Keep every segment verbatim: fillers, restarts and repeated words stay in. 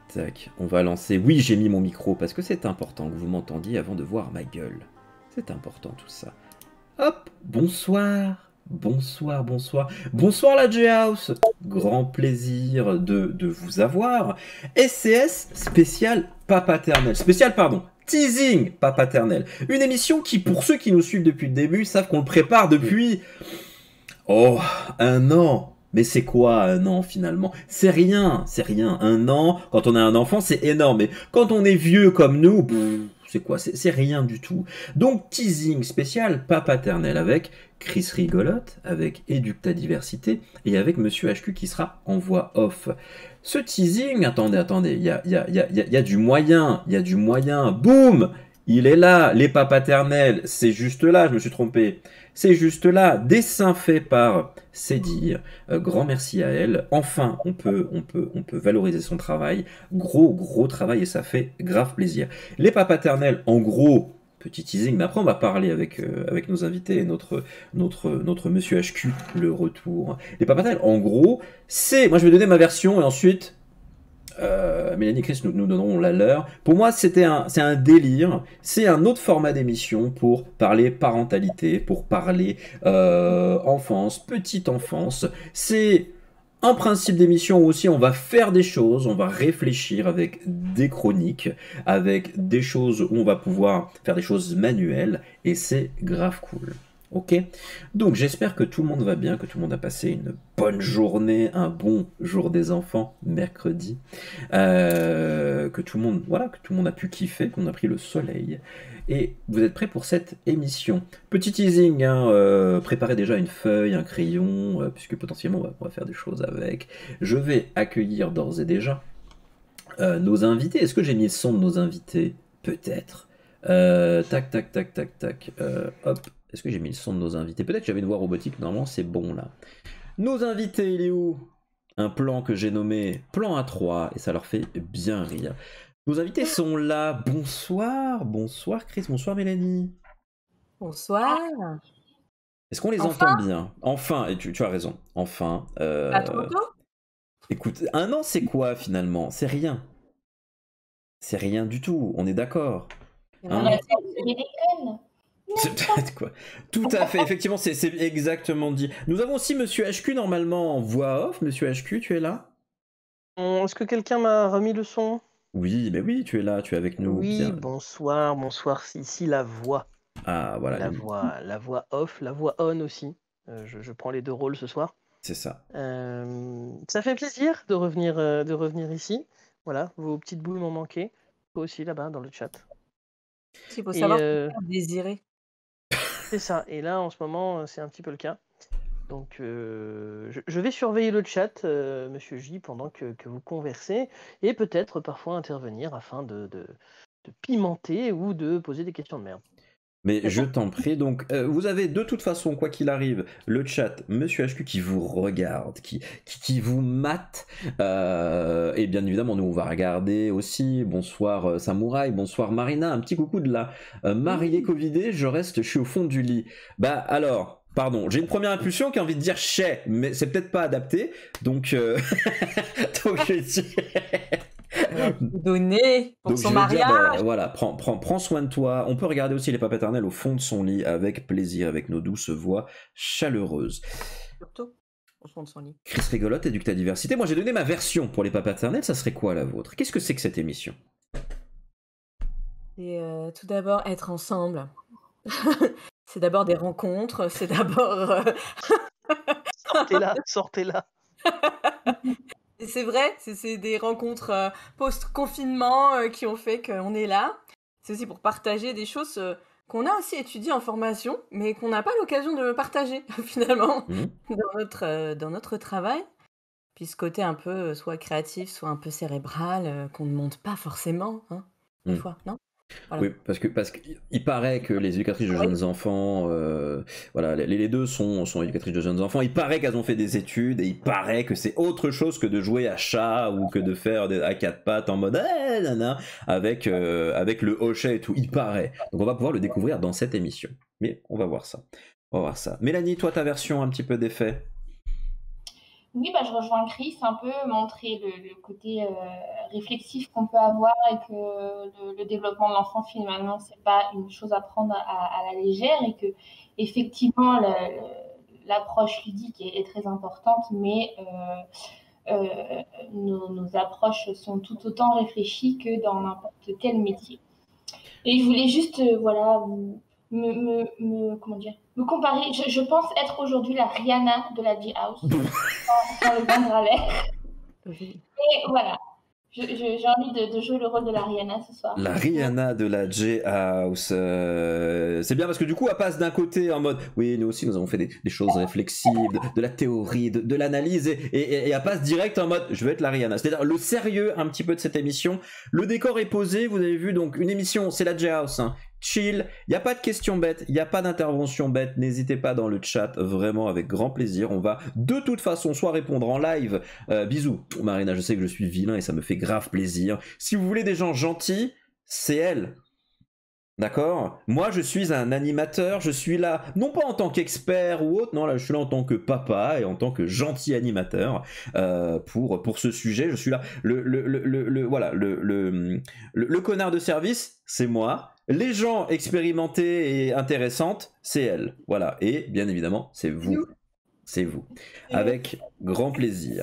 tac. On va lancer. Oui, j'ai mis mon micro parce que c'est important que vous m'entendiez avant de voir ma gueule. C'est important tout ça. Hop, bonsoir. Bonsoir, bonsoir. Bonsoir la J-House. Grand plaisir de, de vous avoir. S C S spécial pas paternel. Spécial, pardon. Teasing pas paternel. Une émission qui, pour ceux qui nous suivent depuis le début, savent qu'on le prépare depuis... Oh, un an. Mais c'est quoi un an finalement? C'est rien, c'est rien. Un an, quand on a un enfant, c'est énorme. Mais quand on est vieux comme nous, c'est quoi? C'est rien du tout. Donc teasing spécial, pas paternel, avec Chris Rigolote, avec Éducta Diversité et avec Monsieur H Q qui sera en voix off. Ce teasing, attendez, attendez, il y a, y, a, y, a, y a du moyen, il y a du moyen. Boum! Il est là, les pas paternels, c'est juste là, je me suis trompé. C'est juste là, dessin fait par Cédille, euh, grand merci à elle. Enfin, on peut, on, peut, on peut valoriser son travail, gros, gros travail et ça fait grave plaisir. Les pas paternels, en gros, petit teasing, mais après on va parler avec, euh, avec nos invités, notre, notre, notre monsieur H Q, le retour. Les pas paternels, en gros, c'est, moi je vais donner ma version et ensuite... Euh, Mélanie et Chris nous, nous donneront la leur. Pour moi, c'était un, c'est un délire. C'est un autre format d'émission pour parler parentalité, pour parler euh, enfance, petite enfance. C'est un principe d'émission où aussi on va faire des choses, on va réfléchir avec des chroniques, avec des choses où on va pouvoir faire des choses manuelles, et c'est grave cool. Ok, donc j'espère que tout le monde va bien, que tout le monde a passé une bonne journée, un bon jour des enfants, mercredi, euh, que tout le monde, voilà, que tout le monde a pu kiffer, qu'on a pris le soleil. Et vous êtes prêts pour cette émission? Petit teasing, hein, euh, préparez déjà une feuille, un crayon, euh, puisque potentiellement on va, on va faire des choses avec. Je vais accueillir d'ores et déjà euh, nos invités. Est-ce que j'ai mis le son de nos invités? Peut-être. Euh, tac, tac, tac, tac, tac. Euh, hop. Est-ce que j'ai mis le son de nos invités? Peut-être que j'avais une voix robotique, normalement c'est bon là. Nos invités, il est où? Un plan que j'ai nommé plan A trois, et ça leur fait bien rire. Nos invités sont là. Bonsoir, bonsoir Chris, bonsoir Mélanie. Bonsoir. Est-ce qu'on les enfin entend bien? Enfin, et tu, tu as raison, enfin. Euh... Pas trop tôt? Écoute, un an c'est quoi finalement? C'est rien. C'est rien du tout, on est d'accord. Hein? Quoi. Tout à fait, effectivement, c'est exactement dit. Nous avons aussi Monsieur H Q normalement en voix off. Monsieur H Q, tu es là? Est-ce que quelqu'un m'a remis le son? Oui, mais oui, tu es là, tu es avec nous. Oui, bien. bonsoir, bonsoir, c'est ici la voix. Ah, voilà. La les... voix, la voix off, la voix on aussi. Euh, je, je prends les deux rôles ce soir. C'est ça. Euh, ça fait plaisir de revenir, euh, de revenir ici. Voilà, vos petites boules m'ont manqué. Toi aussi là-bas dans le chat. Il faut savoir euh... désirer. C'est ça, et là en ce moment c'est un petit peu le cas. Donc euh, je, je vais surveiller le chat, euh, Monsieur J, pendant que, que vous conversez, et peut-être parfois intervenir afin de, de, de pimenter ou de poser des questions de merde. Mais je t'en prie, donc euh, vous avez de toute façon, quoi qu'il arrive, le chat, Monsieur H Q qui vous regarde, qui, qui, qui vous mate, euh, et bien évidemment nous on va regarder aussi, bonsoir euh, Samouraï, bonsoir Marina, un petit coucou de là, euh, marié covidé, je reste, je suis au fond du lit. Bah alors, pardon, j'ai une première impulsion qui a envie de dire chais, mais c'est peut-être pas adapté, donc, euh... donc je dirais... Donner pour Donc, son je vais mariage. dire, bah, voilà, prends, prends, prends soin de toi. On peut regarder aussi les pas paternels au fond de son lit avec plaisir, avec nos douces voix chaleureuses. Surtout au fond de son lit. Chris Rigolote, Éducta Diversité. Moi, j'ai donné ma version pour les pas paternels. Ça serait quoi la vôtre? Qu'est-ce que c'est que cette émission? Et euh, tout d'abord, être ensemble. C'est d'abord des rencontres. C'est d'abord. Euh... sortez-la, sortez-la. C'est vrai, c'est des rencontres euh, post-confinement euh, qui ont fait qu'on est là. C'est aussi pour partager des choses euh, qu'on a aussi étudiées en formation, mais qu'on n'a pas l'occasion de partager finalement mmh. dans, notre, euh, dans notre travail. Puis ce côté un peu euh, soit créatif, soit un peu cérébral, euh, qu'on ne monte pas forcément, hein, des mmh. fois, non? Voilà. Oui, parce que parce qu'il paraît que les éducatrices de jeunes enfants, euh, voilà, les, les deux sont, sont éducatrices de jeunes enfants. Il paraît qu'elles ont fait des études et il paraît que c'est autre chose que de jouer à chat ou que de faire des, à quatre pattes en mode eh, nana, avec euh, avec le hochet et tout. Il paraît. Donc on va pouvoir le découvrir dans cette émission. Mais on va voir ça. On va voir ça. Mélanie, toi ta version un petit peu d'effet. Oui, bah, je rejoins Chris, un peu montrer le, le côté euh, réflexif qu'on peut avoir et que le, le développement de l'enfant, finalement, c'est pas une chose à prendre à, à la légère et que, effectivement, le, le, l'approche ludique est, est très importante, mais euh, euh, nos, nos approches sont tout autant réfléchies que dans n'importe quel métier. Et je voulais juste, euh, voilà, me, me, me, comment dire, me comparer. Je, je pense être aujourd'hui la Rihanna de la J-House, sans, sans le vendre à l'air. Et voilà, je, je, j'ai envie de, de jouer le rôle de la Rihanna ce soir. La Rihanna de la J-House. Euh, c'est bien parce que du coup, elle passe d'un côté en mode oui, nous aussi, nous avons fait des, des choses réflexives, de, de la théorie, de, de l'analyse, et, et, et elle passe direct en mode je vais être la Rihanna. C'est-à-dire le sérieux un petit peu de cette émission. Le décor est posé, vous avez vu, donc une émission, c'est la J-House. Hein. Chill, il n'y a pas de questions bêtes, il n'y a pas d'intervention bête, n'hésitez pas dans le chat, vraiment avec grand plaisir, on va de toute façon soit répondre en live, euh, bisous, Marina, je sais que je suis vilain et ça me fait grave plaisir, si vous voulez des gens gentils, c'est elle, d'accord? Moi je suis un animateur, je suis là, non pas en tant qu'expert ou autre, non là je suis là en tant que papa et en tant que gentil animateur euh, pour, pour ce sujet, je suis là, le, le, le, le, le voilà, le, le, le, le connard de service, c'est moi. Les gens expérimentés et intéressantes, c'est elle. Voilà. Et bien évidemment, c'est vous. C'est vous. Avec grand plaisir.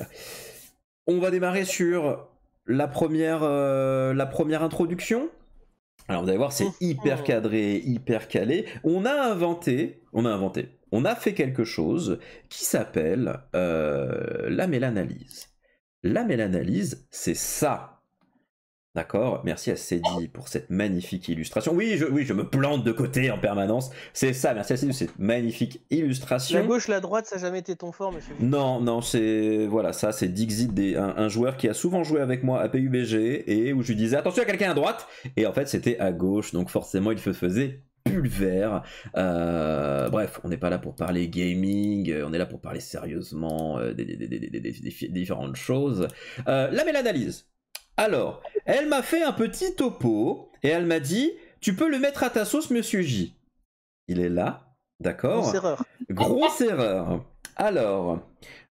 On va démarrer sur la première, euh, la première introduction. Alors vous allez voir, c'est hyper cadré, hyper calé. On a inventé, on a inventé, on a fait quelque chose qui s'appelle euh, la mélanalyse. La mélanalyse, c'est ça. D'accord, merci à Cédie pour cette magnifique illustration. Oui je, oui, je me plante de côté en permanence. C'est ça, merci à Cédie pour cette magnifique illustration. La gauche, la droite, ça n'a jamais été ton fort, monsieur. Non, non, c'est voilà, ça, c'est Dixit, des, un, un joueur qui a souvent joué avec moi à P U B G et où je lui disais attention à quelqu'un à droite, et en fait c'était à gauche, donc forcément il se faisait pulvère. Euh, bref, on n'est pas là pour parler gaming, on est là pour parler sérieusement euh, des, des, des, des, des, des, des différentes choses. Euh, la mélanalyse. Alors, elle m'a fait un petit topo et elle m'a dit tu peux le mettre à ta sauce, monsieur J. Il est là, d'accord? Grosse erreur. Grosse erreur. Alors,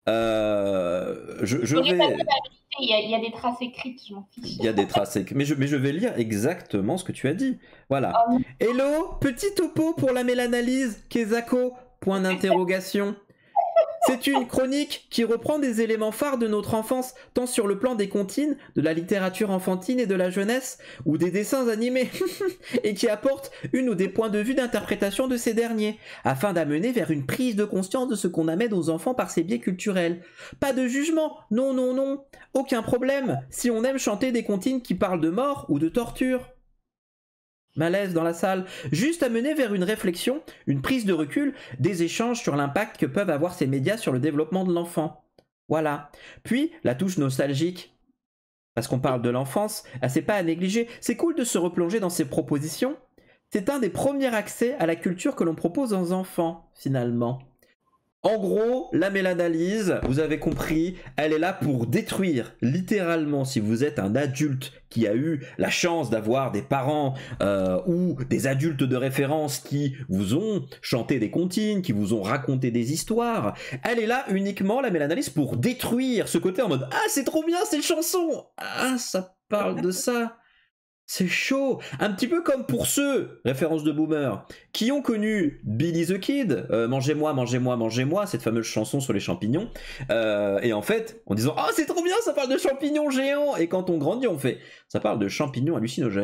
euh, je, je vais. Il y, a, il y a des traces écrites, je m'en fiche. Il y a des traces écrites, mais je, mais je vais lire exactement ce que tu as dit. Voilà. Oh, hello, petit topo pour la mélanalyse, Kezako, point d'interrogation. C'est une chronique qui reprend des éléments phares de notre enfance, tant sur le plan des comptines, de la littérature enfantine et de la jeunesse, ou des dessins animés, et qui apporte une ou des points de vue d'interprétation de ces derniers, afin d'amener vers une prise de conscience de ce qu'on amène aux enfants par ces biais culturels. Pas de jugement, non, non, non, aucun problème, si on aime chanter des comptines qui parlent de mort ou de torture. Malaise dans la salle, juste à mener vers une réflexion, une prise de recul, des échanges sur l'impact que peuvent avoir ces médias sur le développement de l'enfant. Voilà. Puis, la touche nostalgique. Parce qu'on parle de l'enfance, c'est pas à négliger. C'est cool de se replonger dans ces propositions. C'est un des premiers accès à la culture que l'on propose aux enfants, finalement. En gros, la mélanalyse, vous avez compris, elle est là pour détruire, littéralement, si vous êtes un adulte qui a eu la chance d'avoir des parents euh, ou des adultes de référence qui vous ont chanté des comptines, qui vous ont raconté des histoires, elle est là uniquement, la mélanalyse, pour détruire ce côté en mode « Ah, c'est trop bien cette chanson! Ah, ça parle de ça !» C'est chaud. Un petit peu comme pour ceux, référence de boomer, qui ont connu Billy the Kid, euh, Mangez-moi, mangez-moi, mangez-moi, cette fameuse chanson sur les champignons, euh, et en fait, en disant « Ah, c'est trop bien, ça parle de champignons géants !» Et quand on grandit, on fait « Ça parle de champignons hallucinogènes. »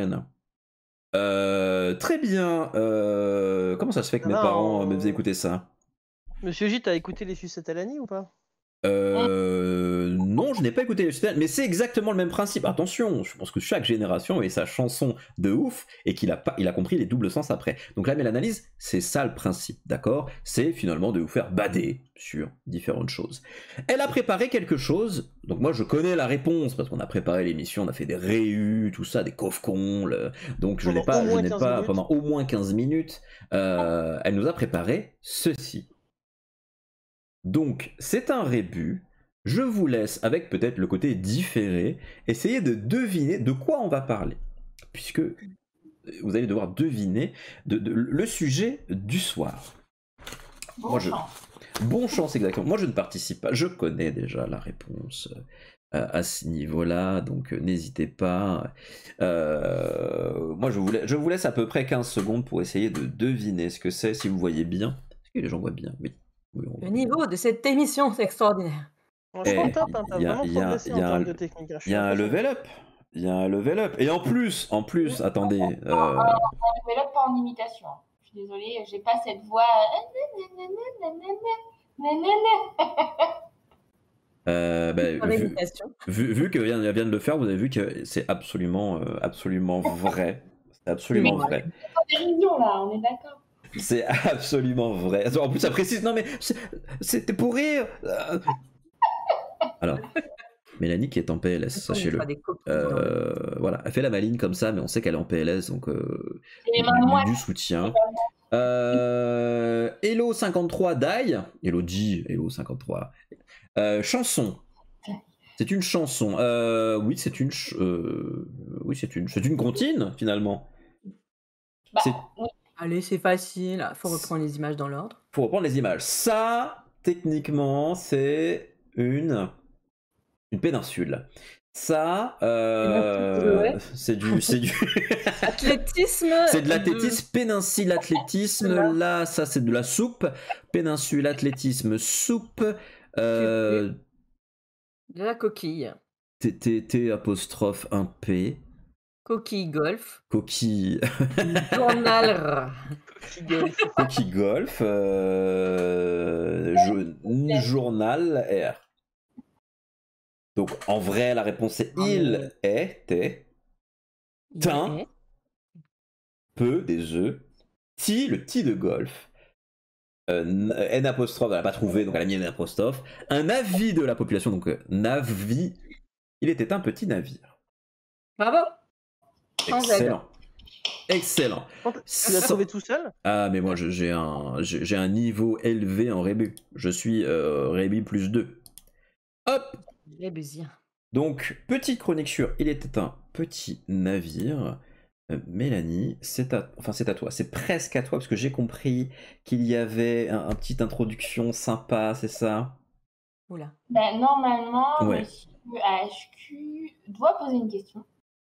Euh, très bien. Euh, comment ça se fait que mes non, parents on... me faisaient écouter ça? Monsieur J, t'as écouté les sucettes à l'année ou pas? Euh, non, je n'ai pas écouté le mais c'est exactement le même principe. Attention, je pense que chaque génération a sa chanson de ouf et qu'il a pas, il a compris les doubles sens après. Donc la mélanalyse, c'est ça le principe, d'accord? C'est finalement de vous faire bader sur différentes choses. Elle a préparé quelque chose. Donc moi je connais la réponse parce qu'on a préparé l'émission, on a fait des réus, tout ça, des coffres-cons. Donc je n'ai pas, je n'ai pas minutes. pendant au moins quinze minutes. Euh, elle nous a préparé ceci. Donc, c'est un rébut. Je vous laisse, avec peut-être le côté différé, essayer de deviner de quoi on va parler. Puisque vous allez devoir deviner de, de, le sujet du soir. Bon Moi, je, Bon chance, exactement. Moi, je ne participe pas. Je connais déjà la réponse euh, à ce niveau-là, donc euh, n'hésitez pas. Euh, moi, je vous, laisse, je vous laisse à peu près quinze secondes pour essayer de deviner ce que c'est, si vous voyez bien. Est-ce que les gens voient bien? Oui. Oui, on Le voit. niveau de cette émission, c'est extraordinaire. Franchement, Eh, top, hein, t'as il y a- vraiment il y a- progressé il y en a termes un- de technique. hein, je Il suis y a un impressionné. level up. Il y a un level up. Et en plus, en plus, attendez. euh, Je vais là pas en imitation. Je suis désolée, j'ai pas cette voix. euh, bah, Par vu, imitation. vu, vu que vient, vient de le faire, vous avez vu que c'est absolument, euh, absolument vrai. C'est absolument Mais- vrai. Pas dérision là, on est d'accord. C'est absolument vrai. En plus, ça précise. Non mais c'est- c'était pour rire. Euh. Alors, Mélanie qui est en P L S, On sachez-le. fera des copies. Euh, voilà, elle fait la maline comme ça, mais on sait qu'elle est en P L S, donc euh, C'est les du, mains moites. du soutien. Euh, Hello cinquante-trois Dai, Hello G, Hello cinquante-trois. Euh, chanson. C'est une chanson. Euh, oui, c'est une, ch- euh, oui, c'est une, c'est une comptine finalement. Bah, C'est- oui. Allez, c'est facile. Faut reprendre les images dans l'ordre. Faut reprendre les images. Ça, techniquement, c'est une une péninsule. Ça, euh, Ouais. c'est du, c'est du, Athlétisme. c'est de l'athlétisme, péninsule athlétisme. Voilà. Là, ça c'est de la soupe. Péninsule athlétisme, soupe. Euh, De la coquille. T, T, T apostrophe un P. Coquille golf. Coquille, Journal. coquille golf. Euh, jo- journal R. Donc en vrai, la réponse est il est, est, Tin. Ouais. peu, des œufs, ti, le ti de golf, euh, n, n apostrophe, elle n'a pas trouvé, donc elle a mis n apostrophe, un avis de la population, donc euh, navi, il était un petit navire. Bravo. Sans aide. Excellent. Excellent. Tu l'as trouvé tout seul? Ah, mais moi je- j'ai un, j'ai j'ai un niveau élevé en Rébus. Je suis euh, Rébus plus deux. Hop. Les busiers. Donc, petite chronique sur Il était un petit navire. Euh, Mélanie, c'est à, enfin, c'est à toi. C'est presque à toi, parce que j'ai compris qu'il y avait un, un petite introduction sympa, c'est ça? Oula. Ben, normalement, Ouais. monsieur H Q doit poser une question.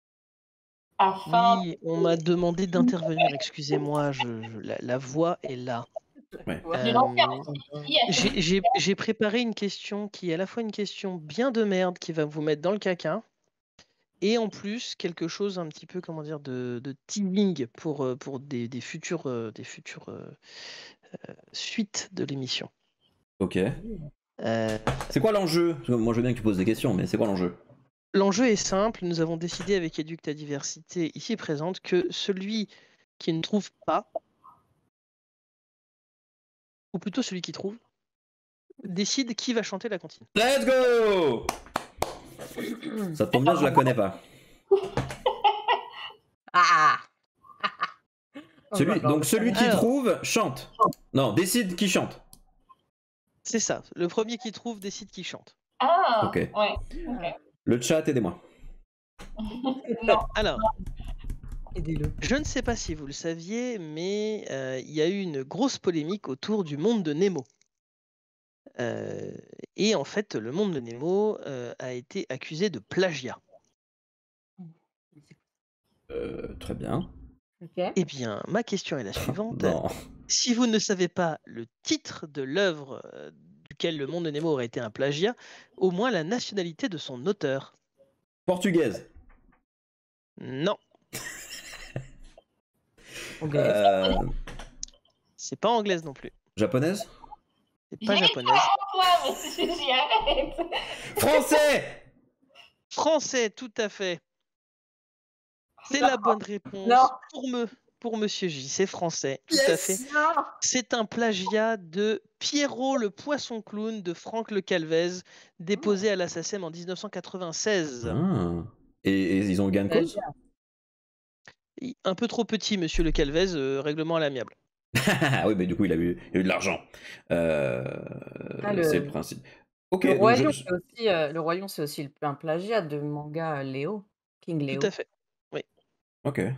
Afin. Oui, on m'a demandé d'intervenir, excusez-moi, je, je- la, la voix est là. Ouais. de Euh, lancer un petit défi à ce- J'ai j'ai- j'ai préparé une question qui est à la fois une question bien de merde qui va vous mettre dans le caca et en plus quelque chose un petit peu, comment dire, de, de teasing pour, euh, pour des, des futures, euh, des futures euh, euh, suites de l'émission. Ok. Euh, C'est quoi l'enjeu? Parce que moi, je veux bien que tu poses des questions, mais c'est quoi l'enjeu? L'enjeu est simple, nous avons décidé avec Éduque ta diversité ici présente que celui qui ne trouve pas, ou plutôt celui qui trouve, décide qui va chanter la comptine. Let's go! Ça tombe bien, je la connais pas. Ah. Celui, donc celui qui Alors. trouve, chante. Non, décide qui chante. C'est ça, le premier qui trouve décide qui chante. Ah, Ok. ouais. ok. Le chat, aidez-moi. Non. Alors, Aidez-le. je ne sais pas si vous le saviez, mais euh, il y a eu une grosse polémique autour du monde de Nemo. Euh, et en fait, le monde de Nemo euh, a été accusé de plagiat. Euh, très bien. Ok. Eh bien, ma question est la suivante. Non. Si vous ne savez pas le titre de l'œuvre euh, duquel le monde de Nemo aurait été un plagiat, au moins la nationalité de son auteur. Portugaise. Non, Ok. Euh, c'est pas anglaise non plus. japonaise. C'est pas J'ai japonaise. Toi, monsieur, j'y arrête. Français. Français, tout à fait. C'est la bonne réponse Non. pour me, pour Monsieur J. C'est français, tout à fait. Non. C'est un plagiat de Pierrot le poisson clown de Franck Le Calvez, déposé à la S A C E M en dix-neuf cent quatre-vingt-seize. Ah. Et, et ils ont eu gain de cause? Il- Un peu trop petit, Monsieur Le Calvez, euh, règlement à l'amiable. Ah oui, mais du coup, il a eu, il a eu de l'argent. Euh, Ah, le- C'est le principe. Ok. Le donc Roi je- Lion, c'est aussi, euh, le Roi Lion, c'est aussi le- un plagiat de manga euh, Léo, King Léo. Tout à fait. Ok.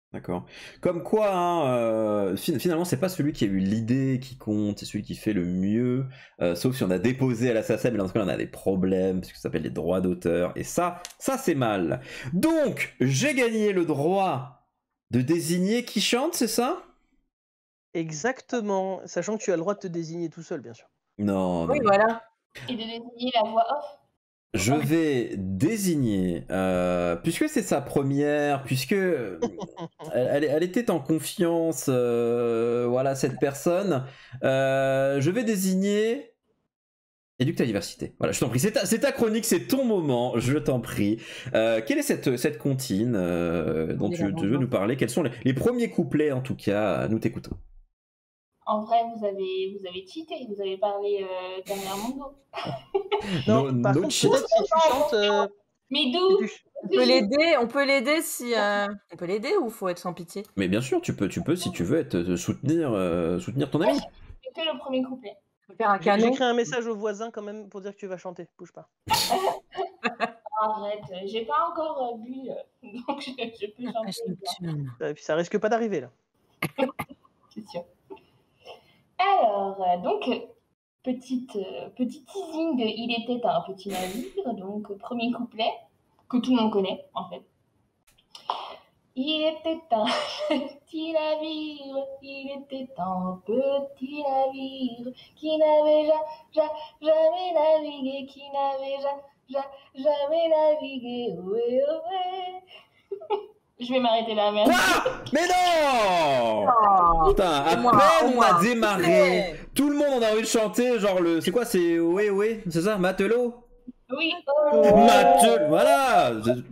D'accord. Comme quoi, hein, euh, fin- finalement, c'est pas celui qui a eu l'idée qui compte, c'est celui qui fait le mieux. Euh, sauf si on a déposé à la S A C E M, mais dans ce cas, on a des problèmes, parce que ça s'appelle les droits d'auteur. Et ça, ça c'est mal. Donc, j'ai gagné le droit de désigner qui chante, c'est ça? Exactement, sachant que tu as le droit de te désigner tout seul, bien sûr. Non, non, Oui, non. voilà. Et de désigner la voix off. Je vais désigner, euh, puisque c'est sa première, puisque elle, elle- elle était en confiance, euh, voilà, cette personne, euh, je vais désigner Éduque ta diversité. Voilà, je t'en prie, c'est ta, c'est ta chronique, c'est ton moment, je t'en prie. Euh, quelle est cette, cette comptine euh, dont tu, tu veux nous parler? Quels sont les, les premiers couplets, en tout cas? Nous t'écoutons. En vrai, vous avez, vous avez cheaté, vous avez parlé euh, derrière mon dos. Non, No- par no contre, cheat. peut-être si tu chantes. euh, Mais si d'où tu- On peut l'aider, on peut l'aider si. euh, On peut l'aider ou faut être sans pitié? Mais bien sûr, tu peux, tu peux si tu veux, être, euh, soutenir, euh, soutenir ton ami. C'est que le premier couplet. On peut faire un J'ai- canon. J'écris un message au voisin quand même pour dire que tu vas chanter. Bouge pas. Arrête, j'ai pas encore euh, bu, euh, donc je, je peux chanter bien, Et puis ça risque pas d'arriver là. c'est sûr. Alors, euh, donc, euh, petite, euh, petit teasing de Il était un petit navire, donc euh, premier couplet, que tout le monde connaît en fait. Il était un petit navire, il était un petit navire qui n'avait ja, ja, jamais navigué, qui n'avait ja, ja, jamais navigué. Ohé, ohé. Je vais m'arrêter là, merci. Quoi? Mais non! Oh, Putain, à au moins, peine au on moins a un démarré, couplet. tout le monde en a envie de chanter, genre le... C'est quoi, c'est ouais ouais, c'est ça, Matelot? Oui. Oh. Matelot, voilà!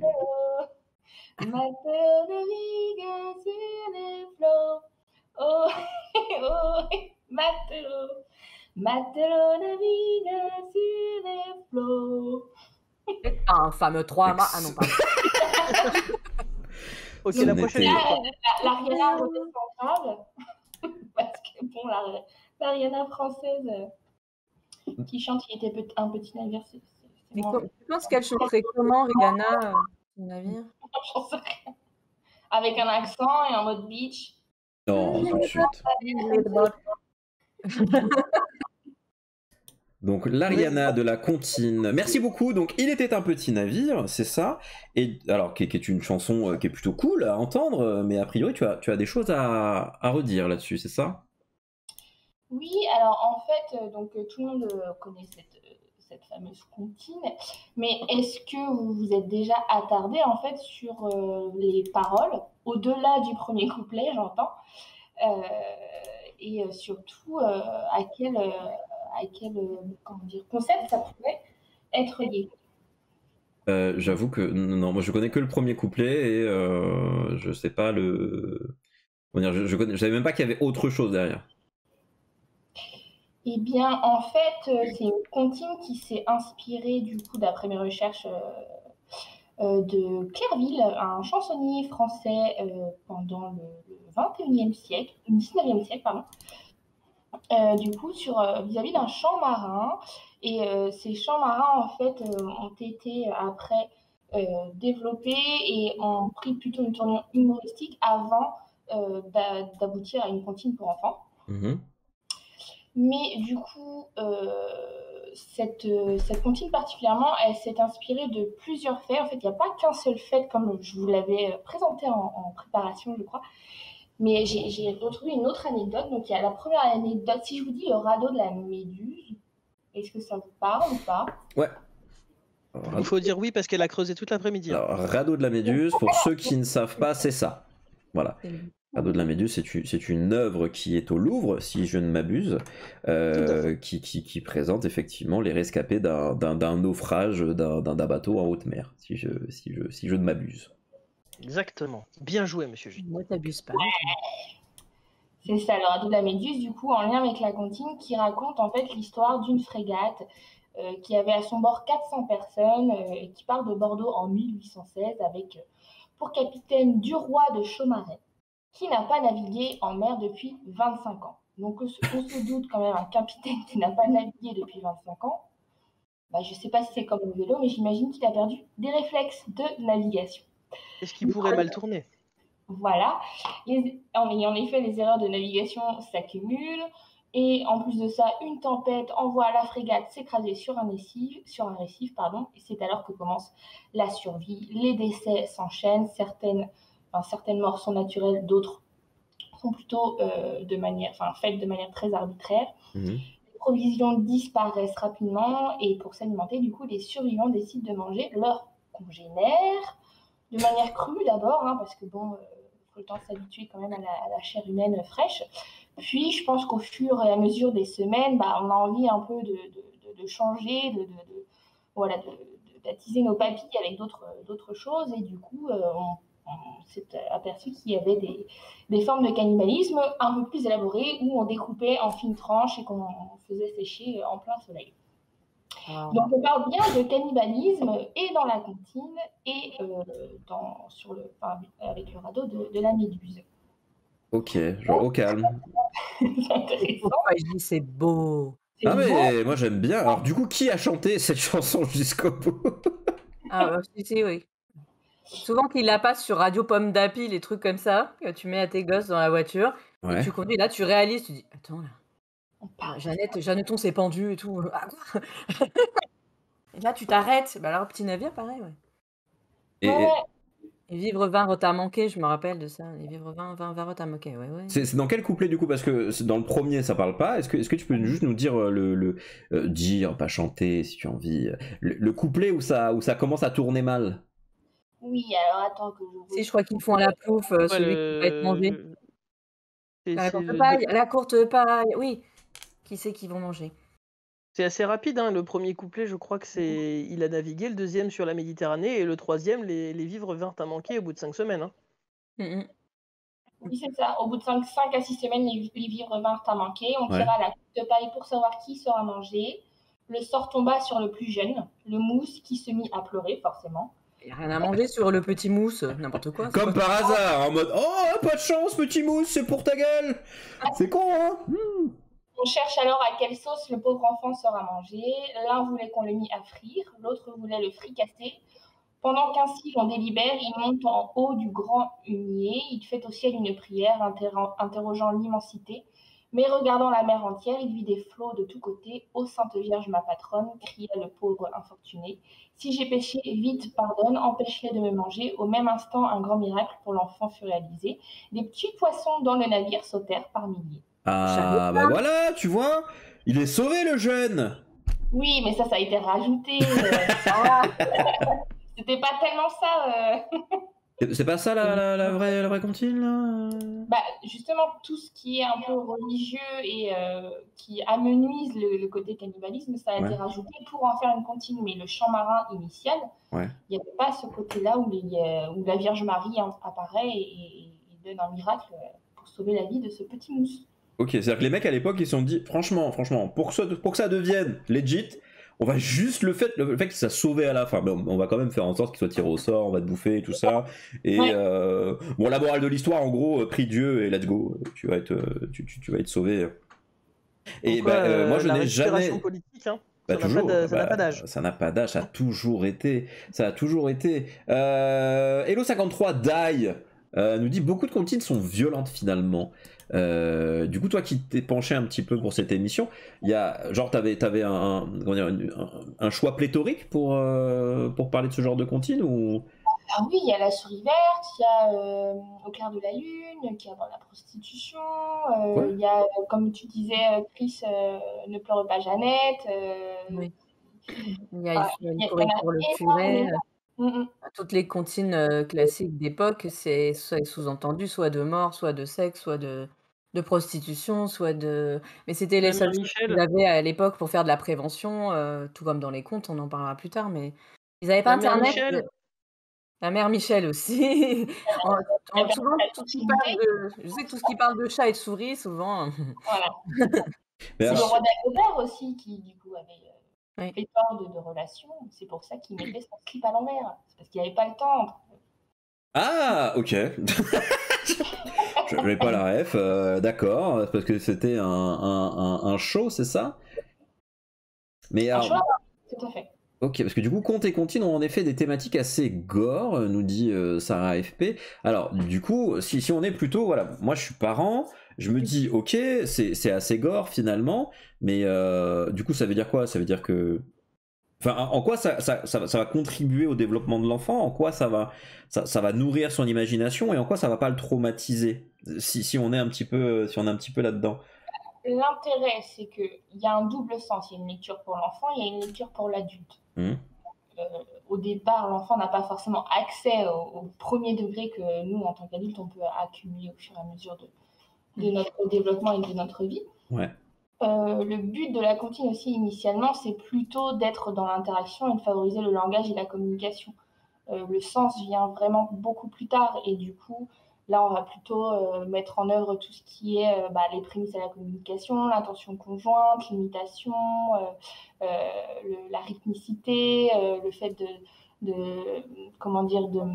Matelot navigue sur les flots. Oh, oh, matelot. Matelot navigue sur les flots. Un fameux trois mâts. Ah non, pardon. Ok, Ce la n'était- prochaine. Là, la- l'Ariana centrale, parce que bon, la- l'Ariana française euh, qui chante Il était pe- un petit navire, c'est c'est- c'est Mais moins co- tu penses qu'elle chanterait comment, Rihanna, euh, son navire? j'en sais rien. Avec un accent et en mode beach. Non, tout de suite. Donc l'Ariana de la comptine. Merci beaucoup. Donc il était un petit navire, c'est ça. Et alors qui, est- qui est une chanson euh, qui est plutôt cool à entendre, euh, mais a priori tu as, tu as des choses à, à redire là-dessus, c'est ça? Oui, alors en fait, euh, donc euh, tout le monde euh, connaît cette, euh, cette fameuse comptine, mais est-ce que vous vous êtes déjà attardé en fait sur euh, les paroles, au-delà du premier couplet, j'entends, euh, et euh, surtout euh, à quel, euh, à quel euh, comment dire, concept ça pourrait être lié? Euh, j'avoue que non, moi je connais que le premier couplet et euh, je sais pas le. Comment dire, je, je, connais, je savais même pas qu'il y avait autre chose derrière. Eh bien, en fait, euh, c'est une comptine qui s'est inspirée, du coup, d'après mes recherches, euh, euh, de Clairville, un chansonnier français euh, pendant le, le vingt et unième siècle, le dix-neuvième siècle, pardon, euh, du coup, sur, euh, vis-à-vis d'un champ marin. Et euh, ces champs marins, en fait, euh, ont été après euh, développés et ont pris plutôt une tournure humoristique avant euh, d'a- d'aboutir à une comptine pour enfants. Mhm. Mais du coup, euh, cette, euh, cette comptine particulièrement, elle s'est inspirée de plusieurs faits. En fait, il n'y a pas qu'un seul fait, comme je vous l'avais euh, présenté en, en préparation, je crois. Mais j'ai j'ai retrouvé une autre anecdote. Donc, il y a la première anecdote. Si je vous dis le radeau de la Méduse, est-ce que ça vous parle ou pas? Ouais. Il faut dire oui parce qu'elle a creusé toute l'après-midi. hein. Alors, radeau de la Méduse, pour ceux qui ne savent pas, c'est ça. Voilà. Radeau de la Méduse, c'est une, c'est une œuvre qui est au Louvre, si je ne m'abuse, euh, qui, qui, qui présente effectivement les rescapés d'un d'un- d'un naufrage d'un d'un- d'un bateau en haute mer, si je, si je, si je ne m'abuse. Exactement. Bien joué, monsieur J. Moi, t'abuses pas. C'est ça, le radeau de la Méduse, du coup, en lien avec la comptine, qui raconte en fait l'histoire d'une frégate euh, qui avait à son bord quatre cents personnes euh, et qui part de Bordeaux en mille huit cent seize avec euh, pour capitaine Duroy de Chaumaret, qui n'a pas navigué en mer depuis vingt-cinq ans. Donc on se, on se doute quand même un capitaine qui n'a pas navigué depuis vingt-cinq ans. Bah, je ne sais pas si c'est comme le vélo, mais j'imagine qu'il a perdu des réflexes de navigation. Est-ce qu'il pourrait mal tourner? Voilà. Les- en, et en effet, les erreurs de navigation s'accumulent. Et en plus de ça, une tempête envoie la frégate s'écraser sur un récif, sur un récif, pardon. Et c'est alors que commence la survie. Les décès s'enchaînent. Certaines, enfin, certaines morts sont naturelles, d'autres sont plutôt euh, de manière, enfin, faites de manière très arbitraire. Mhm. Les provisions disparaissent rapidement et pour s'alimenter, du coup, les survivants décident de manger leurs congénères de manière crue d'abord, hein, parce que bon, euh, faut le temps de s'habituer quand même à la, à la chair humaine fraîche. Puis, je pense qu'au fur et à mesure des semaines, bah, on a envie un peu de, de, de, de changer, de, de, de voilà, d'attiser nos papilles avec d'autres, d'autres choses, et du coup, euh, on on s'est aperçu qu'il y avait des, des formes de cannibalisme un peu plus élaborées où on découpait en fines tranches et qu'on faisait sécher en plein soleil. Wow. Donc on parle bien de cannibalisme et dans la cantine et euh, dans, sur le, enfin, avec le radeau de, de la Méduse. Ok, genre au calme. C'est intéressant. Pourquoi je dis c'est beau? C'est Ah beau. mais moi j'aime bien. Alors du coup, qui a chanté cette chanson jusqu'au bout? Ah, bah, si, si, oui. Souvent qu'ils la passent sur Radio Pomme d'Api, les trucs comme ça, que tu mets à tes gosses dans la voiture, et Ouais. tu conduis, là tu réalises, tu dis, attends là, On parle. Jeannette, Jeanneton s'est pendu et tout. Ah, quoi. Et là tu t'arrêtes. Bah alors, petit navire, pareil, ouais. Et, Ouais, et ouais. Et vivre vingt rota manqué, je me rappelle de ça. Et vivre vingt, vingt, vingt rota manqué, ouais, ouais. c'est c'est dans quel couplet du coup? Parce que c'est- dans le premier ça parle pas. Est-ce que, est-ce que tu peux juste nous dire euh, le, le euh, dire, pas chanter si tu as envie, euh, le, le couplet où ça, où ça commence à tourner mal? Oui, alors attends que je Si, je crois qu'ils font à la plouffe, euh, Ouais, celui qui va être mangé. le... c'est- La c'est courte le- paille, la courte paille, oui. Qui c'est qui vont manger? C'est assez rapide, hein. Le premier couplet, je crois que c'est il a navigué, le deuxième sur la Méditerranée, et le troisième, les, les vivres vinrent à manquer au bout de cinq semaines. Hein. Mm, mm. Oui, c'est ça. Au bout de cinq à six semaines, les, les vivres vinrent à manquer. On Ouais. tira la coupe de paille pour savoir qui sera mangé. Le sort tomba sur le plus jeune, le mousse, qui se mit à pleurer, forcément. Il n'y a rien à manger sur le petit mousse, n'importe quoi. c'est Comme quoi par hasard, en mode oh pas de chance petit mousse, c'est pour ta gueule. C'est con hein. Hmm. On cherche alors à quelle sauce le pauvre enfant sera mangé. L'un voulait qu'on le mit à frire, l'autre voulait le fricasser. Pendant qu'ainsi l'on délibère, il monte en haut du grand hunier. Il fait au ciel une prière, interro- interrogeant l'immensité. Mais regardant la mer entière, il vit des flots de tous côtés. Ô Sainte Vierge, ma patronne, cria le pauvre infortuné. Si j'ai péché, vite pardonne, empêche-les de me manger. Au même instant, un grand miracle pour l'enfant fut réalisé. Des petits poissons dans le navire sautèrent par milliers. Ah bah voilà, tu vois, il est sauvé le jeune. Oui, mais ça, ça a été rajouté. euh, ça. C'était pas tellement ça. euh. C'est pas ça la, la, la vraie, la vraie comptine là? Bah, justement, tout ce qui est un peu religieux et euh, qui amenuise le, le côté cannibalisme, ça a Ouais. été rajouté pour en faire une comptine. Mais le chant marin initial, Ouais. il n'y avait pas ce côté-là où, les, euh, où la Vierge Marie hein, apparaît et, et- et donne un miracle pour sauver la vie de ce petit mousse. Ok, c'est-à-dire que les mecs à l'époque ils se sont dit franchement, franchement, pour que, ça, pour que ça devienne legit, on va juste le fait, le fait qu'il soit sauvé à la fin. Ben, on va quand même faire en sorte qu'il soit tiré au sort, on va te bouffer et tout ça. Et Ouais. euh, bon, la morale de l'histoire, en gros, euh, prie Dieu et let's go. Tu vas être, euh, tu, tu, tu vas être sauvé. Et Pourquoi, bah, euh, euh, moi je la n'ai respiration jamais. politique, hein, Bah, ça n'a toujours, pas de- ça n'a bah, pas d'âge. Ça n'a pas d'âge, ça a toujours été. Ça a toujours été. Euh, Hello cinquante-trois Die euh, nous dit beaucoup de comptines sont violentes finalement. Euh, du coup, toi qui t'es penché un petit peu pour cette émission, il y a genre t'avais t'avais un, un, comment dire, un, un choix pléthorique pour euh, pour parler de ce genre de comptine ou Ah oui, il y a la souris verte, il y a euh, Au clair de la lune, qui est dans la prostitution. euh, Ouais. Il y a, euh, comme tu disais, euh, Chris, euh, Ne pleure pas Jeannette. euh, Oui. Il y a ah, il il y a- faut courir il y en a pour le énormément. furet. Mm, mm. Toutes les comptines euh, classiques d'époque, c'est soit sous-entendu, soit de mort, soit de sexe, soit de, de prostitution, soit de. Mais c'était les La seules mère choses qu'ils Michel, avaient à l'époque pour faire de la prévention, euh, tout comme dans les contes, on en parlera plus tard, mais ils n'avaient pas la mère Internet. Michel, La mère Michel aussi. En- Il y en- avait souvent, la tout ce qui parle de, je sais que tout ce qui parle de chat et de souris, souvent. Voilà. Mais C'est le alors, roi d'Angleterre aussi qui, du coup, avait euh, Oui. fait tort de, de relations. C'est pour ça qu'il mettait son slip à l'envers. C'est parce qu'il n'y avait pas le temps. ah ok. Je n'avais pas la ref, euh, d'accord, parce que c'était un, un, un, un show, c'est ça? Mais Un alors, choix, tout à fait. Ok, parce que du coup, contes et comptines ont en effet des thématiques assez gore, euh, nous dit euh, Sarah F P. Alors, du coup, si, si on est plutôt, voilà, moi je suis parent, je me dis, ok, c'est c'est assez gore finalement, mais euh, du coup, ça veut dire quoi? Ça veut dire que. Enfin, en en quoi ça, ça, ça, va ça va contribuer au développement de l'enfant? En quoi ça va, ça, ça va nourrir son imagination et en quoi ça va pas le traumatiser? Si, si on est un petit peu, si on est un petit peu là-dedans. L'intérêt, c'est qu'il y a un double sens. Il y a une lecture pour l'enfant, il y a une lecture pour l'adulte. Hmm. Euh, au départ, l'enfant n'a pas forcément accès au, au premier degré que nous, en tant qu'adultes, on peut accumuler au fur et à mesure de, de notre développement et de notre vie. Ouais. Euh, le but de la comptine aussi, initialement, c'est plutôt d'être dans l'interaction et de favoriser le langage et la communication. Euh, le sens vient vraiment beaucoup plus tard et du coup, là, on va plutôt euh, mettre en œuvre tout ce qui est euh, bah, les prémices à la communication, l'intention conjointe, l'imitation, euh, euh, le, la rythmicité, euh, le fait de, de comment dire, de,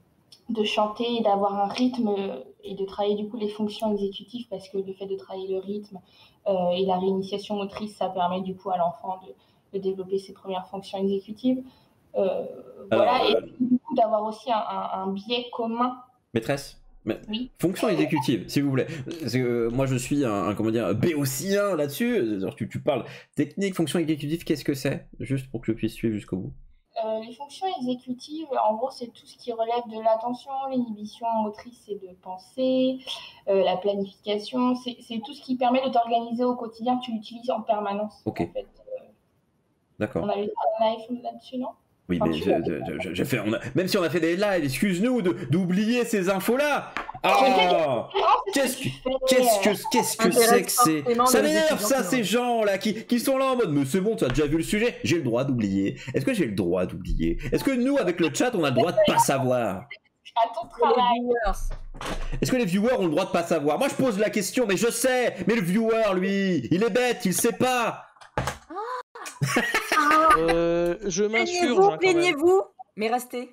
de chanter et d'avoir un rythme et de travailler du coup les fonctions exécutives parce que le fait de travailler le rythme euh, et la réinitiation motrice, ça permet du coup à l'enfant de, de développer ses premières fonctions exécutives. Euh, voilà, Alors, et euh, du coup d'avoir aussi un, un, un biais commun. maîtresse, mais- Oui. fonction exécutive, s'il vous plaît. Parce que, euh, moi, je suis un, un, comment dire, un béotien là-dessus. Alors, tu, tu parles technique, fonction exécutive, qu'est-ce que c'est? Juste pour que je puisse suivre jusqu'au bout. Euh, les fonctions exécutives, en gros, c'est tout ce qui relève de l'attention, l'inhibition motrice et de pensée, euh, la planification. C'est tout ce qui permet de t'organiser au quotidien, que tu l'utilises en permanence. Ok. En fait. Euh, D'accord. On avait un iPhone là-dessus, non? Oui, Enfin, mais tu je- l'as. je- je- j'ai fait, on a- même si on a fait des lives, excuse-nous de- d'oublier ces infos-là. Ah, qu'est-ce que qu'est-ce que qu'est-ce que Intéresse c'est que c'est forcément Ça les m'énerve étudiants ça, qui ces l'ont. gens là qui, qui sont là en mode mais c'est bon, tu as déjà vu le sujet, j'ai le droit d'oublier. Est-ce que j'ai le droit d'oublier? Est-ce que nous avec le chat on a le droit de pas savoir? À ton Pour les travail. viewers. Est-ce que les viewers ont le droit de pas savoir? Moi je pose la question, mais je sais, mais le viewer lui, il est bête, il sait pas. Euh, je m'insurge. Plaignez-vous, hein, quand même. plaignez-vous, mais restez.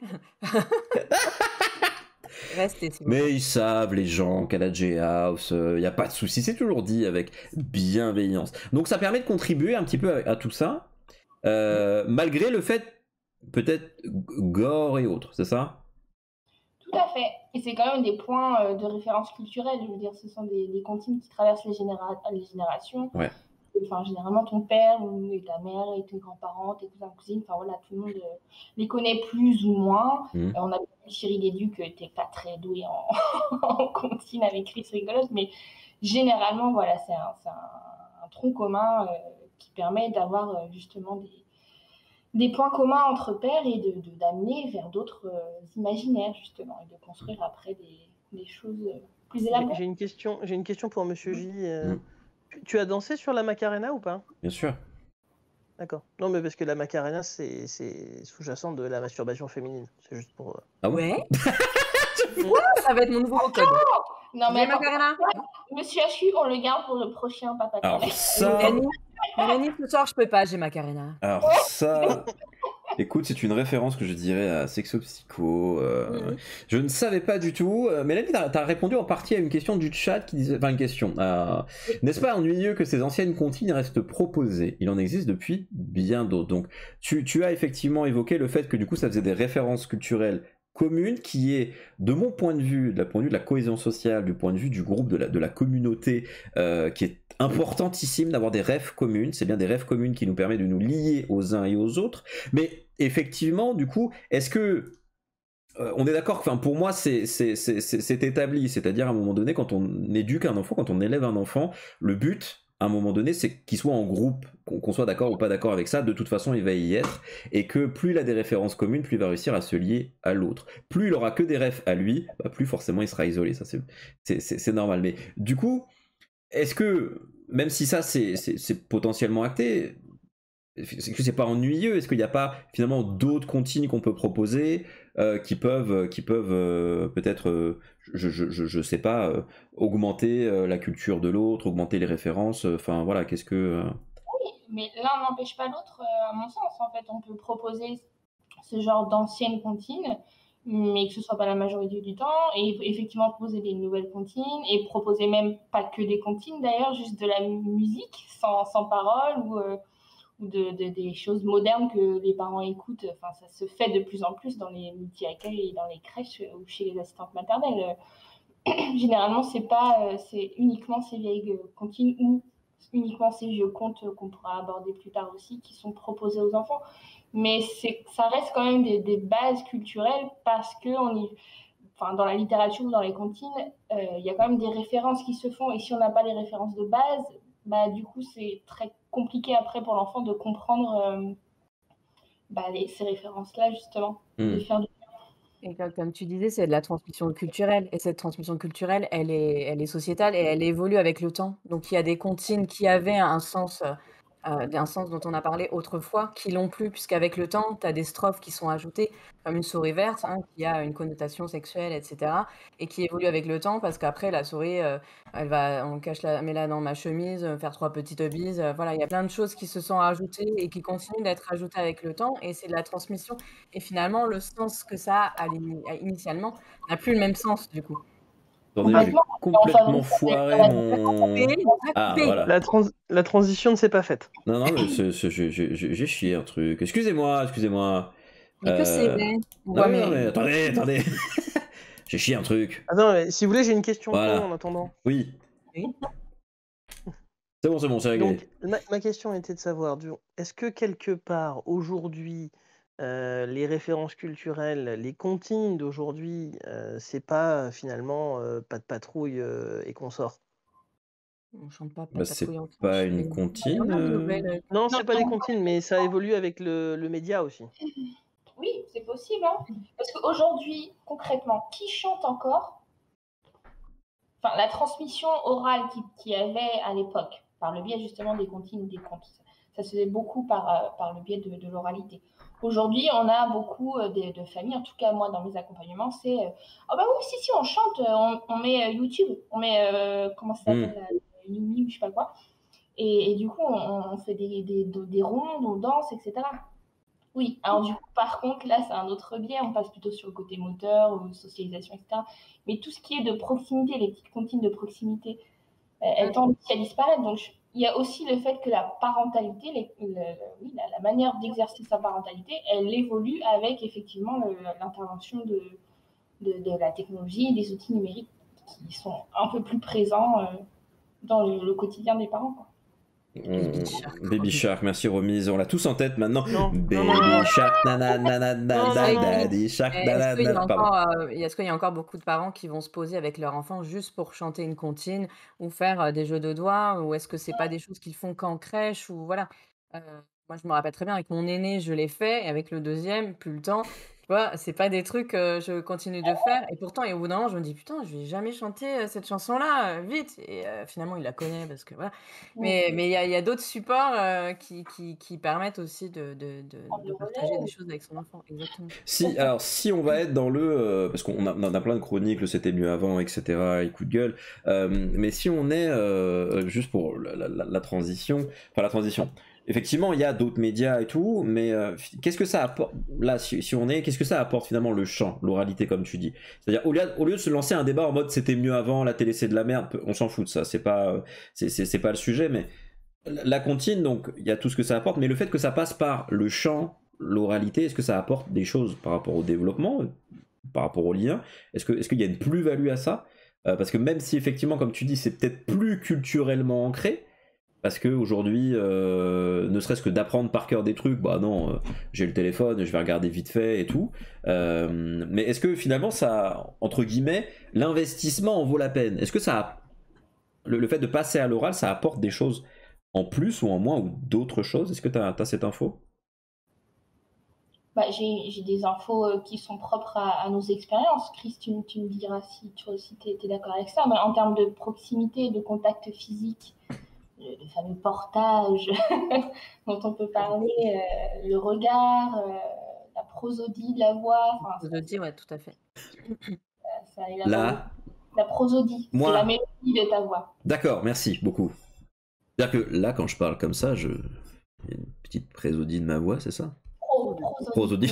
Restez, s'il vous plaît. Mais ils savent, les gens, qu'à la J-House, il n'y a pas de souci, c'est toujours dit avec bienveillance. Donc ça permet de contribuer un petit peu à, à tout ça, euh, malgré le fait, peut-être, gore et autres, c'est ça? Tout à fait. Et c'est quand même des points euh, de référence culturelle. Je veux dire, ce sont des, des comptines qui traversent les, généra les générations. Ouais. Enfin, généralement, ton père ou et ta mère et tes grands-parents, tes cousins, cousines, enfin voilà, tout le monde euh, les connaît plus ou moins. Mmh. Euh, on a vu Cyril Léduc qui n'était pas très doué en, en comptine avec Chris rigolote, mais généralement, voilà, c'est un, un, un tronc commun euh, qui permet d'avoir euh, justement des, des points communs entre pairs et de, de, d'amener vers d'autres euh, imaginaires, justement, et de construire après des, des choses euh, plus élaborées. J'ai une question, j'ai une question pour Monsieur J. Euh, Mmh. tu, tu as dansé sur la Macarena ou pas? Bien sûr. D'accord. Non, mais parce que la Macarena, c'est sous-jacent de la masturbation féminine. C'est juste pour. euh, Ah bon? Ouais. Ça va être mon nouveau code. Non, mais Mais attends, Macarena. Monsieur Hachu, on le garde pour le prochain Papa Alors Carnet. ça, Mélanie, Mélanie, ce soir, je peux pas, j'ai Macarena. alors ça, écoute, c'est une référence que je dirais à Sexo Psycho. euh, Mhm. Je ne savais pas du tout. Euh, Mélanie, t'as as répondu en partie à une question du chat qui disait, enfin une question. euh, N'est-ce pas ennuyeux que ces anciennes comptines restent proposées? Il en existe depuis bien d'autres. Donc, tu, tu as effectivement évoqué le fait que du coup, ça faisait des références culturelles communes, qui est, de mon point de vue, de la point de vue de la cohésion sociale, du point de vue du groupe, de la, de la communauté, euh, qui est importantissime d'avoir des rêves communes. C'est bien des rêves communes qui nous permettent de nous lier aux uns et aux autres. Mais effectivement, du coup, est-ce que euh, on est d'accord, enfin pour moi c'est établi, c'est-à-dire à un moment donné quand on éduque un enfant, quand on élève un enfant, le but à un moment donné c'est qu'il soit en groupe, qu'on qu'on soit d'accord ou pas d'accord avec ça, de toute façon il va y être, et que plus il a des références communes, plus il va réussir à se lier à l'autre. Plus il aura que des rêves à lui, bah, plus forcément il sera isolé, ça c'est normal. Mais du coup, est-ce que, même si ça c'est potentiellement acté, est-ce que c'est pas ennuyeux? Est-ce qu'il n'y a pas finalement d'autres comptines qu'on peut proposer euh, qui peuvent, qui peuvent euh, peut-être, euh, je, je, je, je sais pas, euh, augmenter euh, la culture de l'autre, augmenter les références, enfin euh, voilà, qu'est-ce que... Euh... Oui, mais l'un n'empêche pas l'autre, euh, à mon sens. En fait, on peut proposer ce genre d'anciennes comptines, mais que ce soit pas la majorité du temps, et effectivement proposer des nouvelles comptines, et proposer même pas que des comptines d'ailleurs, juste de la musique sans, sans parole, ou... Euh, ou de, de- des choses modernes que les parents écoutent. Enfin, ça se fait de plus en plus dans les multi-accueils et dans les crèches ou chez les assistantes maternelles. Généralement, c'est pas, euh, c'est uniquement ces vieilles euh, comptines ou uniquement ces vieux contes euh, qu'on pourra aborder plus tard aussi, qui sont proposés aux enfants. Mais c'est, ça reste quand même des, des bases culturelles parce que on y, enfin, dans la littérature ou dans les comptines, euh, il y a quand même des références qui se font. Et si on n'a pas les références de base, bah, du coup, c'est très compliqué après pour l'enfant de comprendre euh, bah, les, ces références-là, justement, Hmm. de faire du... Et comme comme tu disais, c'est de la transmission culturelle et cette transmission culturelle, elle est elle est sociétale et elle évolue avec le temps. Donc il y a des comptines qui avaient un sens, heu heu, un sens dont on a parlé autrefois, qui l'ont plus puisqu'avec le temps, tu as des strophes qui sont ajoutées, comme une souris verte, hein, qui a une connotation sexuelle et cetera et qui évolue avec le temps parce qu'après la souris, heu, elle va on cache la mets-la dans ma chemise, heu, faire trois petites bises, heu, voilà, il y a plein de choses qui se sont rajoutées et qui continuent d'être rajoutées avec le temps et c'est de la transmission. Et finalement, le sens que ça a à l'ini à initialement n'a plus le même sens du coup. Attendez, j'ai Complètement. On complètement favorise la foiré la- On nous a mon... coupé, on nous a Ah, coupé. voilà. La, trans- la transition ne s'est pas faite. Non, non, mais c'est- c'est- j'ai j'ai- j'ai- j'ai chié un truc. Excusez-moi, excusez-moi. Mais que c'est Euh... vrai. On Non, voit mais, non, mes mais attendez, attendez. J'ai chié un truc. Attends, mais si vous voulez, j'ai une question con Voilà. en attendant. Oui, oui. c'est bon, c'est bon, c'est réglé. Donc, ma, ma question était de savoir, du- est-ce que quelque part, aujourd'hui, euh, les références culturelles, les comptines d'aujourd'hui, euh, c'est pas euh, finalement euh, pas de patrouille euh, et consorts? On chante pas pas Bah, de c'est patrouille en pas France, une mais il y comptine. en a des euh, nouvelles, heu, Non, Non, c'est pas des comptines, mais ça évolue avec le, le média aussi. oui, c'est possible. Hein. Parce qu'aujourd'hui, concrètement, qui chante encore? Enfin, la transmission orale qu'il qui y avait à l'époque, par le biais justement des comptines ou des contes, ça se faisait beaucoup par, euh, par le biais de, de l'oralité. Aujourd'hui, on a beaucoup euh, de, de familles, en tout cas moi dans mes accompagnements, c'est euh, ah bah oui, si, si, on chante, euh, on, on met euh, YouTube, on met, euh, comment ça Hmm. s'appelle, euh, Yumi ou je sais pas quoi. Et, et du coup, on, on fait des, des, des rondes, on danse, et cetera. Oui, alors du coup, par contre, là, c'est un autre biais, on passe plutôt sur le côté moteur ou socialisation, et cetera. Mais tout ce qui est de proximité, les petites comptines de proximité, euh, elles tendent aussi à disparaître. Donc, je- il y a aussi le fait que la parentalité, les- le- le- oui, la, la manière d'exercer sa parentalité, elle évolue avec effectivement le- l'intervention de, de, de la technologie et des outils numériques qui sont un peu plus présents euh, dans le, le quotidien des parents, quoi. Baby On- Shark. Baby Shark, merci Remise. On l'a tous en tête maintenant. Non, non, non, Baby non, non. Shark, nanana, Non, non, non. daddy Shark, Eh, est-ce qu'il y a nanana. Pardon. encore, heu, est-ce qu'il y a encore beaucoup de parents qui vont se poser avec leur enfant juste pour chanter une comptine ou faire, heu, des jeux de doigts? Ou est-ce que c'est pas des choses qu'ils font qu'en crèche ou voilà? Heu, moi je me rappelle très bien avec mon aîné, je l'ai fait et avec le deuxième plus le temps. Tu vois? C'est pas des trucs que je continue de faire et pourtant et au bout d'un moment je me dis: «Putain, je vais jamais chanter, heu, cette chanson-là, heu, vite» et heu, finalement il la connaît parce que voilà. Mais mais il y a il y a d'autres supports, heu, qui qui qui permettent aussi de de de Prendre de le partager des relais. choses avec son enfant. Exactement. Si, alors, si on va être dans le. euh, parce qu'on a, on a plein de chroniques, le c'était mieux avant, et cetera, et coup de gueule. euh, mais si on est. euh, juste pour la, la- la- la transition. Enfin, la transition. Effectivement, il y a d'autres médias et tout, mais euh, qu'est-ce que ça apporte. Là, si, si on est. Qu'est-ce que ça apporte finalement le chant, l'oralité, comme tu dis? C'est-à-dire, au lieu, au lieu de se lancer un débat en mode c'était mieux avant, la télé c'est de la merde, on s'en fout de ça, c'est pas, euh, c'est, c'est, c'est pas le sujet, mais la comptine, donc il y a tout ce que ça apporte, mais le fait que ça passe par le chant, l'oralité, est-ce que ça apporte des choses par rapport au développement, par rapport au lien? Est-ce que, est-ce qu'il y a une plus-value à ça? Euh, parce que même si effectivement, comme tu dis, c'est peut-être plus culturellement ancré, parce que aujourd'hui, euh, ne serait-ce que d'apprendre par cœur des trucs, bah non, euh, j'ai le téléphone, je vais regarder vite fait et tout. Euh, mais est-ce que finalement, ça, entre guillemets, l'investissement en vaut la peine? Est-ce que ça, a- le, le fait de passer à l'oral, ça apporte des choses en plus ou en moins ou d'autres choses? Est-ce que tu as cette info? Bah, j'ai j'ai des infos euh, qui sont propres à, à nos expériences. Chris, tu, me- tu me diras si tu si es, d'accord avec ça. Mais en termes de proximité, de contact physique, le, le fameux portage dont on peut parler, euh, le regard, euh, la prosodie de la voix, enfin, Je ça, le dis, ouais, tout à fait. ça élabore Là, beaucoup. La prosodie, c'est moi, la mélodie de ta voix. d'accord, merci beaucoup. C'est-à-dire que là, quand je parle comme ça, je... il y a une petite présodie de ma voix, c'est ça? Pro, prosodie. Prosodie.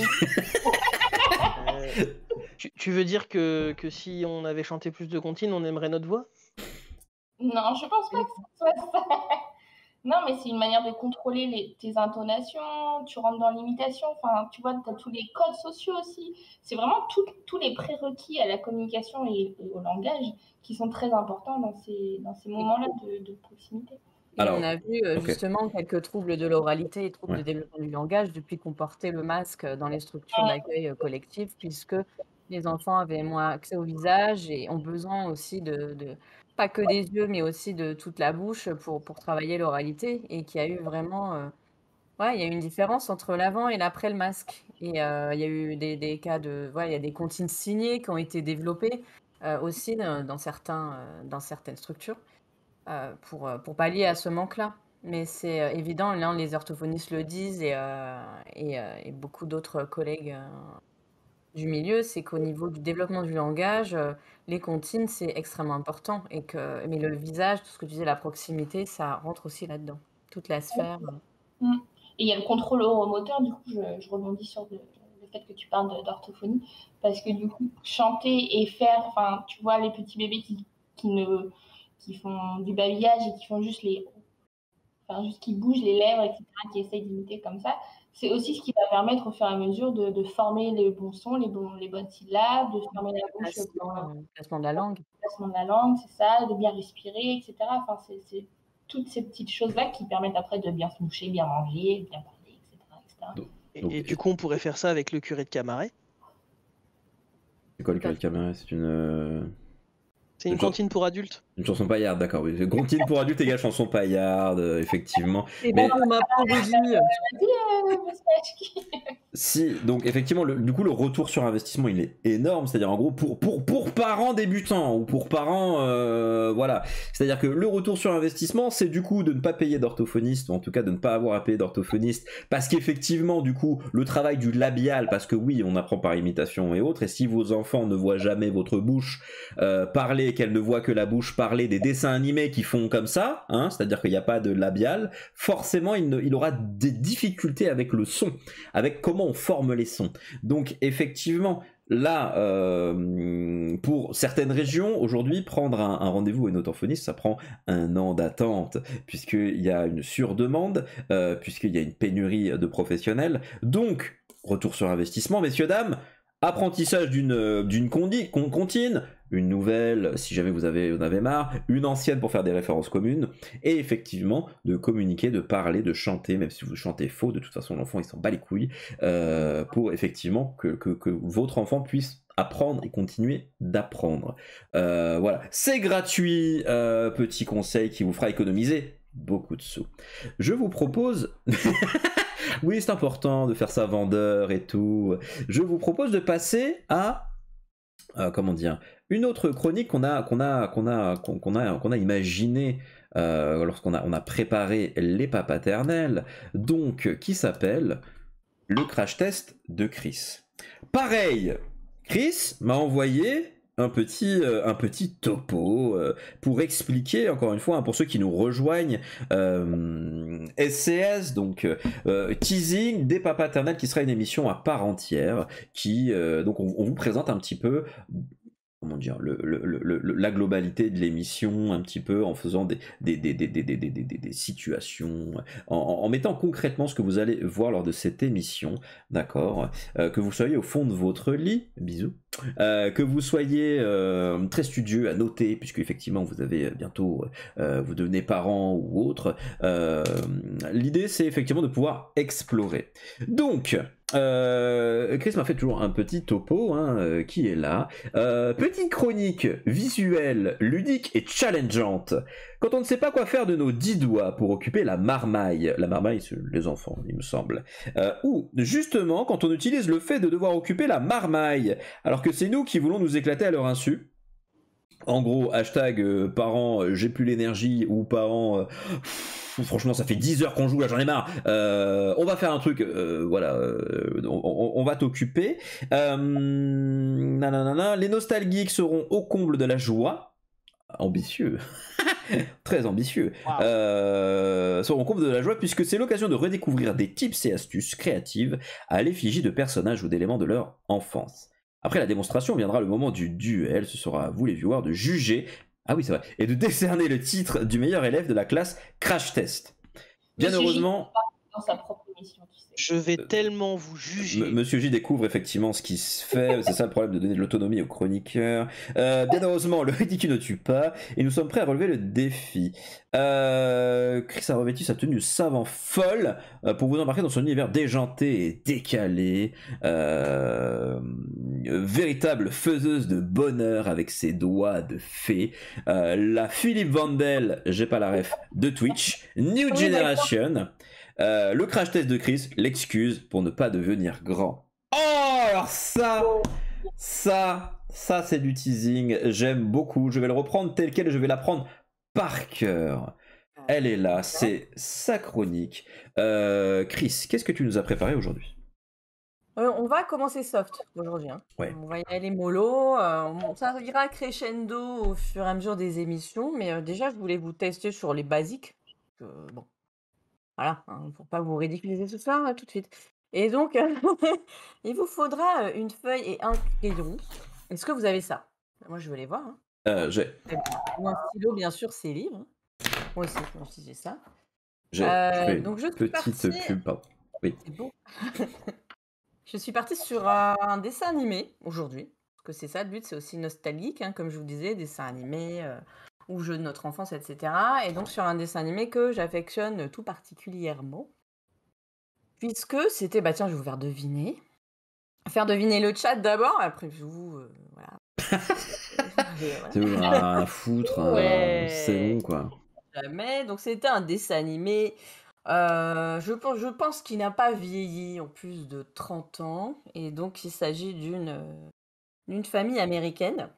Euh, tu, tu veux dire que, que si on avait chanté plus de comptines, on aimerait notre voix? Non, je pense pas que ce soit ça. Non, mais c'est une manière de contrôler les, tes intonations, tu rentres dans l'imitation, enfin, tu vois, tu as tous les codes sociaux aussi. C'est vraiment tout, tous les prérequis à la communication et, et au langage qui sont très importants dans ces, dans ces moments-là de, de proximité. Et Alors, on a vu euh, ok. justement quelques troubles de l'oralité et troubles Ouais. de développement du langage depuis qu'on portait le masque dans les structures d'accueil euh, collectif, puisque les enfants avaient moins accès au visage et ont besoin aussi de, de- pas que des yeux, mais aussi de toute la bouche pour, pour travailler l'oralité, et qu'il y a eu vraiment, euh, ouais, il y a eu une différence entre l'avant et l'après le masque. Et euh, il y a eu des, des cas de, ouais, il y a des comptines signées qui ont été développées euh, aussi dans, dans certains, euh, dans certaines structures euh, pour, euh, pour pallier à ce manque-là. Mais c'est euh, évident, là, les orthophonistes le disent et, euh, et, euh, et beaucoup d'autres collègues euh, du milieu, c'est qu'au niveau du développement du langage, euh, les comptines, c'est extrêmement important. Et que, mais le visage, tout ce que tu disais, la proximité, ça rentre aussi là-dedans. Toute la sphère. euh. Mm. Et il y a le contrôle oromoteur, du coup, je, je rebondis sur le, le fait que tu parles de- d'orthophonie, parce que du coup, chanter et faire, enfin, tu vois, les petits bébés qui, qui, ne, qui font du babillage et qui font juste les, enfin, juste qui bougent les lèvres, et cetera, qui essayent d'imiter comme ça, c'est aussi ce qui va permettre au fur et à mesure de, de former les bons sons, les, bons, les bonnes syllabes, de former la bouche pour Placement, euh, placement de la langue. le placement de la langue, c'est ça, de bien respirer, et cetera. Enfin, c'est c'est toutes ces petites choses-là qui permettent après de bien se moucher, bien manger, bien parler, et cetera, et cetera. Donc, Et, donc, et du coup, on pourrait faire ça avec le curé de Camaret. c'est quoi le curé de Camaret? C'est une. euh, C'est une une, chan- cantine pour adultes. une chanson paillarde, d'accord. Oui. Comptine pour adultes égale chanson paillarde, euh, effectivement. C'est Mais bon pour ma parodie. Vas-y, euh, monsieur Hachki. si, donc effectivement, le, du coup, le retour sur investissement, il est énorme. C'est-à-dire, en gros, pour, pour, pour parents débutants ou pour parents, euh, voilà. C'est-à-dire que le retour sur investissement, c'est du coup de ne pas payer d'orthophoniste, ou en tout cas de ne pas avoir à payer d'orthophoniste, parce qu'effectivement, du coup, le travail du labial, parce que oui, on apprend par imitation et autres, et si vos enfants ne voient jamais votre bouche euh, parler, qu'elle ne voit que la bouche parler des dessins animés qui font comme ça, hein, c'est-à-dire qu'il n'y a pas de labial, forcément, il, ne, il aura des difficultés avec le son, avec comment on forme les sons. Donc effectivement, là, euh, pour certaines régions, aujourd'hui, prendre un, un rendez-vous avec un orthophoniste, ça prend un an d'attente, puisqu'il y a une surdemande, euh, puisqu'il y a une pénurie de professionnels. Donc, retour sur investissement, messieurs, dames, apprentissage d'une d'une condi- con- comptine, une nouvelle si jamais vous avez, vous en avez marre, une ancienne pour faire des références communes, et effectivement de communiquer, de parler, de chanter, même si vous chantez faux, de toute façon l'enfant il s'en bat les couilles, euh, pour effectivement que, que, que votre enfant puisse apprendre et continuer d'apprendre. Euh, voilà, c'est gratuit, euh, petit conseil qui vous fera économiser beaucoup de sous. Je vous propose... Oui, c'est important de faire ça vendeur et tout. Je vous propose de passer à euh, comment dire, une autre chronique qu'on a qu'on a qu'on a qu'on qu'on a qu'on a imaginé euh, lorsqu'on a on a préparé les pas paternels, donc qui s'appelle le crash test de Chris. Pareil, Chris m'a envoyé un petit, euh, un petit topo euh, pour expliquer, encore une fois, hein, pour ceux qui nous rejoignent, euh, S C S, donc euh, Teasing des pas paternels, qui sera une émission à part entière, qui, euh, donc on, on vous présente un petit peu... Comment dire, le, le, le, le, la globalité de l'émission, un petit peu en faisant des, des, des, des, des, des, des, des, des situations, en, en mettant concrètement ce que vous allez voir lors de cette émission, d'accord, euh, que vous soyez au fond de votre lit, bisous, euh, que vous soyez euh, très studieux à noter, puisque effectivement vous avez bientôt, euh, vous devenez parent ou autre, euh, l'idée c'est effectivement de pouvoir explorer. Donc, Euh, Chris m'a fait toujours un petit topo, hein, euh, qui est là. Euh, petite chronique visuelle, ludique et challengeante. Quand on ne sait pas quoi faire de nos dix doigts pour occuper la marmaille, la marmaille c'est les enfants, il me semble, euh, ou justement quand on utilise le fait de devoir occuper la marmaille, alors que c'est nous qui voulons nous éclater à leur insu. En gros, hashtag euh, parents, euh, j'ai plus l'énergie, ou parents, euh, pff, franchement, ça fait dix heures qu'on joue, là j'en ai marre, euh, on va faire un truc, euh, voilà, euh, on, on, on va t'occuper. Euh, nanana, les nostalgiques seront au comble de la joie. Ambitieux. Très ambitieux. Wow. Euh, seront au comble de la joie, puisque c'est l'occasion de redécouvrir des tips et astuces créatives à l'effigie de personnages ou d'éléments de leur enfance. Après la démonstration viendra le moment du duel, ce sera à vous les viewers de juger, ah oui c'est vrai, et de décerner le titre du meilleur élève de la classe Crash Test. Bien Monsieur J heureusement, dans sa propre émission, tu sais. Je vais Euh, tellement vous juger. M- Monsieur J découvre effectivement ce qui se fait, c'est ça le problème de donner de l'autonomie aux chroniqueurs. Euh, bien heureusement, le ridicule ne tue pas, et nous sommes prêts à relever le défi. Euh, Chris a revêtu sa tenue savant folle euh, pour vous embarquer dans son univers déjanté et décalé. Euh, véritable faiseuse de bonheur avec ses doigts de fée. Euh, la Philippe Vandel, j'ai pas la ref, de Twitch. New Oui, Generation. Euh, le crash test de Chris, l'excuse pour ne pas devenir grand. Oh, alors ça, ça, ça c'est du teasing. J'aime beaucoup. Je vais le reprendre tel quel et je vais l'apprendre par cœur. Elle est là, c'est sa chronique. Euh, Chris, qu'est-ce que tu nous as préparé aujourd'hui? Euh, on va commencer soft aujourd'hui. Hein. Ouais. On va y aller mollo. euh, on- ça ira crescendo au fur et à mesure des émissions. Mais euh, déjà, je voulais vous tester sur les basiques. Euh, bon, voilà, hein, pour pas vous ridiculiser ce soir, euh, tout de suite. Et donc, euh, il vous faudra euh, une feuille et un crayon. Est-ce que vous avez ça? Moi, je veux les voir. Hein. Euh, j'ai, Ou un stylo, bien sûr, c'est libre. hein. Moi aussi, moi aussi, j'ai ça. j'ai Euh, je fais une donc, je suis petite partie- pub, pardon. Oui. C'est beau. Je suis partie sur euh, un dessin animé aujourd'hui, parce que c'est ça le but, c'est aussi nostalgique, hein, comme je vous disais, dessin animé euh, ou jeux de notre enfance, et cetera. Et donc sur un dessin animé que j'affectionne tout particulièrement, puisque c'était, bah tiens, je vais vous faire deviner. Faire deviner le chat d'abord, après vous, euh, voilà. Et voilà. C'est bon, rien à foutre, hein, Ouais. c'est bon quoi. Jamais. Donc c'était un dessin animé. euh, je pense, je pense qu'il n'a pas vieilli en plus de trente ans. Et donc il s'agit d'une euh, d'une famille américaine.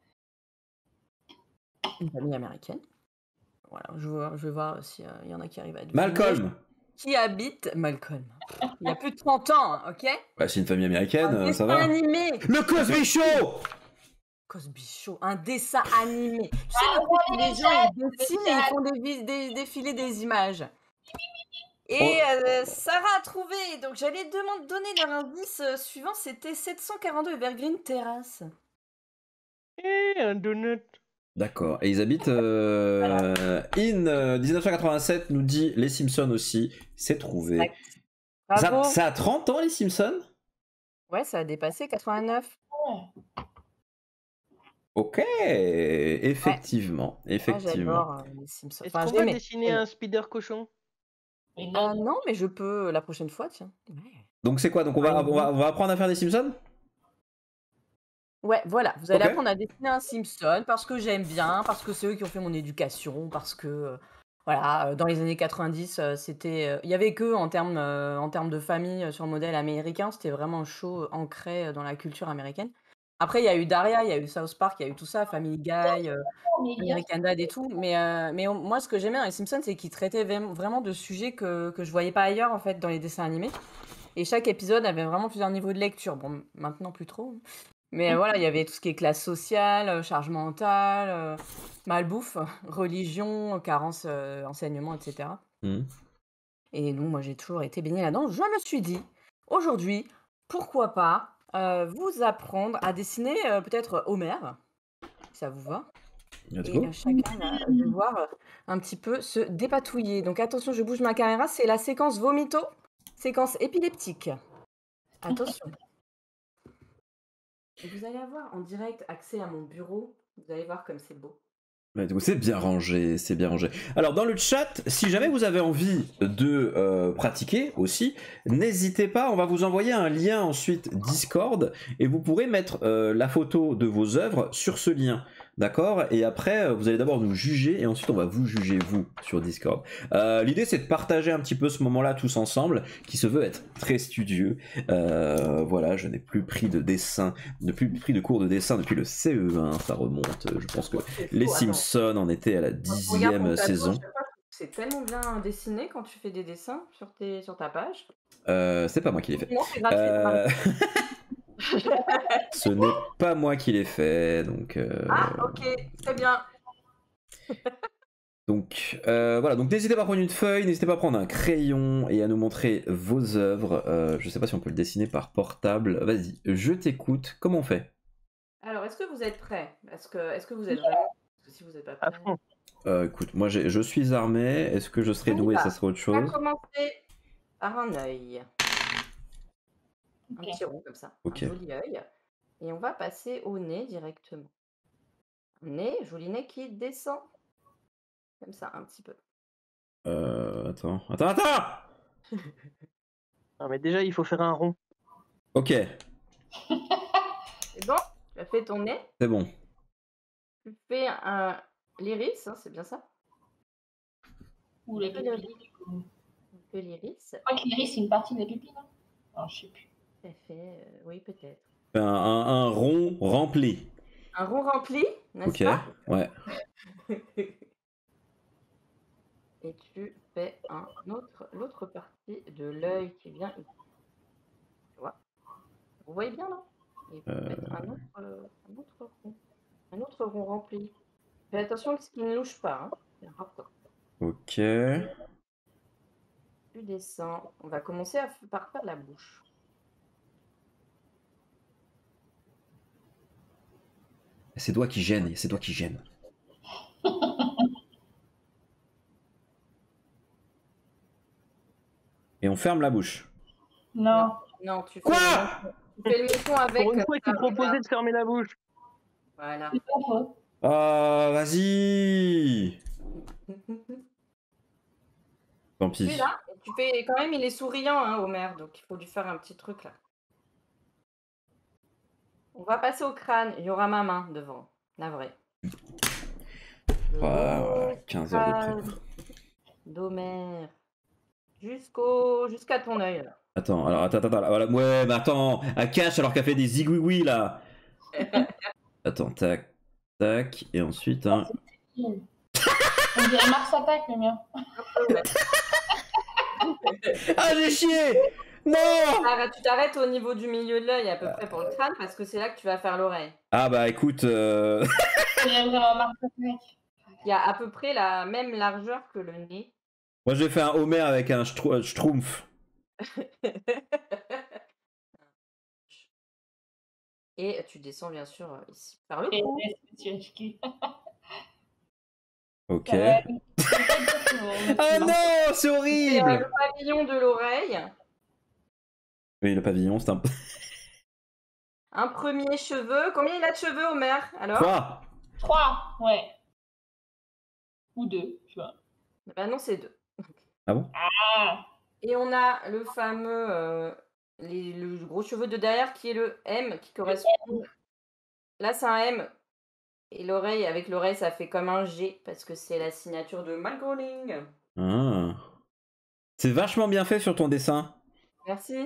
Une famille américaine. Voilà, je, vois- je vais voir s'il y en a qui arrivent à deviner. Malcolm. Qui habite Malcolm. Il y a plus de trente ans, hein, ok? Bah, c'est une famille américaine, Un euh, dessin ça va. animé. Le Cosby Show. Cosby Show, un dessin animé. Tu sais, Ah, le truc où regardez les le gens chat, ils dessinent le et ils chat. font des, vis- des défiler des images. Et Oh. euh, Sarah a trouvé. Donc j'allais demander donner leur indice euh, suivant, c'était sept cent quarante-deux Evergreen Terrace. Eh, un donut. D'accord. Et ils habitent euh, in euh, dix-neuf cent quatre-vingt-sept, nous dit les Simpsons aussi. C'est trouvé. Exact. Ça, Bravo. ça a trente ans les Simpsons? Ouais, ça a dépassé quatre-vingt-neuf. Ok, effectivement, Moi, effectivement. j'adore euh, les Simpsons. Est-ce Enfin, qu'on va j'aimais. dessiner un spider cochon? Mais Ah non, non, mais je peux euh, la prochaine fois, tiens. Ouais. Donc c'est quoi? Donc on va, Ah, on va, on va apprendre à faire des Simpsons? Ouais, voilà, vous allez Ok. apprendre à dessiner un Simpson parce que j'aime bien, parce que c'est eux qui ont fait mon éducation, parce que euh, voilà, euh, dans les années quatre-vingt-dix, euh, c'était, euh, il y avait que en termes euh, en termes de famille euh, sur le modèle américain, c'était vraiment chaud, ancré euh, dans la culture américaine. Après, il y a eu Daria, il y a eu South Park, il y a eu tout ça, Family Guy, euh, mais bien American Dad et tout. Mais, euh, mais on- moi, ce que j'aimais dans les Simpsons, c'est qu'ils traitaient vém- vraiment de sujets que, que je voyais pas ailleurs, en fait, dans les dessins animés. Et chaque épisode avait vraiment plusieurs niveaux de lecture. Bon, maintenant, plus trop. Mais euh, voilà, il y avait tout ce qui est classe sociale, euh, charge mentale, euh, malbouffe, religion, carence, euh, enseignement, et cetera. Mhm. Et donc, moi, j'ai toujours été baignée là-dedans. Je me suis dit, aujourd'hui, pourquoi pas euh, vous apprendre à dessiner euh, peut-être Homer, si ça vous va. Let's Et go. euh, chacun va devoir euh, un petit peu se dépatouiller. Donc attention, je bouge ma caméra, c'est la séquence vomito, séquence épileptique. Attention. Et vous allez avoir en direct accès à mon bureau. Vous allez voir comme c'est beau. Ouais, donc c'est bien rangé, c'est bien rangé. Alors dans le chat, si jamais vous avez envie de euh, pratiquer aussi, n'hésitez pas, on va vous envoyer un lien ensuite Discord et vous pourrez mettre euh, la photo de vos œuvres sur ce lien, d'accord? Et après, euh, vous allez d'abord nous juger et ensuite on va vous juger vous sur Discord. Euh, L'idée c'est de partager un petit peu ce moment-là tous ensemble, qui se veut être très studieux. Euh, voilà, je n'ai plus pris de dessin, ne plus pris de cours de dessin depuis le C E un, ça remonte. Je pense que les Simpsons en étaient à la dixième saison. C'est tellement bien dessiné quand tu fais des dessins sur, tes, sur ta page. Euh, c'est pas moi qui l'ai fait. Non, c'est gratuit. Euh, Ce n'est pas moi qui l'ai fait, donc. euh, Ah, ok, très bien. Donc euh, voilà, donc n'hésitez pas à prendre une feuille, n'hésitez pas à prendre un crayon et à nous montrer vos œuvres. Euh, je sais pas si on peut le dessiner par portable. Vas-y, je t'écoute. Comment on fait? Alors, est-ce que vous êtes prêts? Est-ce que, est-ce que vous êtes vraiment... Parce que si vous n'êtes pas À prêts... fond. Euh, écoute, moi j'ai- je suis armé. Est-ce que je serais On y doué, va. ça serait autre On va chose? commencer par un œil. Un Ok. petit rond comme ça. Ok. Un joli œil. Et on va passer au nez directement. Un nez, joli nez qui descend. Comme ça, un petit peu. Euh, attends, attends, attends! Non, mais déjà, il faut faire un rond. Ok, C'est bon? Tu as fait ton nez. c'est bon. Tu fais un... l'iris, hein, c'est bien ça? Ou la Un peu pupille. l'iris. Un peu l'iris. Je crois que l'iris, c'est une partie de la pupille, non? Non, je sais plus. Tout à fait. euh, oui, peut-être. Un, un- un rond rempli. Un rond rempli, n'est-ce Ok, pas? ouais. Et tu fais un autre, l'autre partie de l'œil qui vient ici. Tu vois? Vous voyez bien là? Et vous faites un autre, euh, un autre rond. Un autre rond rempli. Fais attention que ce qui ne louche pas, hein. C'est important. Ok. Tu descends. On va commencer à f- par faire la bouche. C'est toi qui gêne, c'est toi qui gêne. Et on ferme la bouche. Non. Non, tu fais Quoi? le menton. Tu fais le menton avec. Pour une comme fois, ça, tu proposais regarde. de fermer la bouche. Voilà. C'est pas faux. Ah, vas-y! Tant Tu pis. es là. Et tu fais quand même, il est souriant, hein, Homer, donc il faut lui faire un petit truc là. On va passer au crâne. Il y aura ma main devant. La vraie. Le Ah, beau voilà, quinze heures de crâne prep. d'Homer. Jusqu'au, jusqu'à ton œil là. Attends, alors attends, attends, voilà, ouais, mais attends, à cache alors qu'elle fait des zigouiouis là. Attends, tac, tac, et ensuite un. On dirait Mars Attack, le mien. Ah, j'ai chié! Non! Arrête, tu t'arrêtes au niveau du milieu de l'œil à peu près pour le crâne parce que c'est là que tu vas faire l'oreille. Ah bah écoute, euh... On dirait vraiment Mars Attack. Il y a à peu près la même largeur que le nez. moi j'ai fait un Homer avec un Schtr- Schtroumpf. Et tu descends bien sûr euh, ici par le Et cou. monsieur H Q. Ok. Ça va, c'est pas du tout, Ah mais- non, c'est C'est euh, horrible! le pavillon de l'oreille. Oui, le pavillon, c'est un peu. Un premier cheveu. Combien il a de cheveux, Homer? Alors? Quoi? Trois, ouais. Ou deux, tu vois. Ben non, c'est deux. Ah bon? Ah, Et on a le fameux, euh, les- le gros cheveu de derrière qui est le M qui correspond. Là, c'est un M. Et l'oreille, avec l'oreille, ça fait comme un G parce que c'est la signature de Matt Groening. Ah. C'est vachement bien fait sur ton dessin. Merci.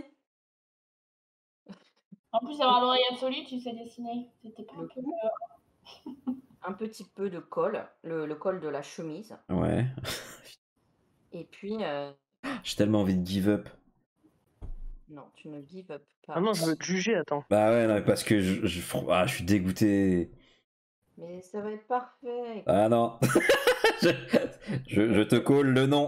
en plus d'avoir l'oreille absolue, tu sais dessiner. C'était pas un Le peu... cou. Un petit peu de col, le, le col de la chemise. Ouais. Et puis, euh, J'ai tellement envie de give up. non, tu ne give up pas. Ah non, je veux te juger, attends. Bah ouais, non, parce que je, je, ah, je suis dégoûté. Mais ça va être parfait. Ah non. je, je, je te colle le nom.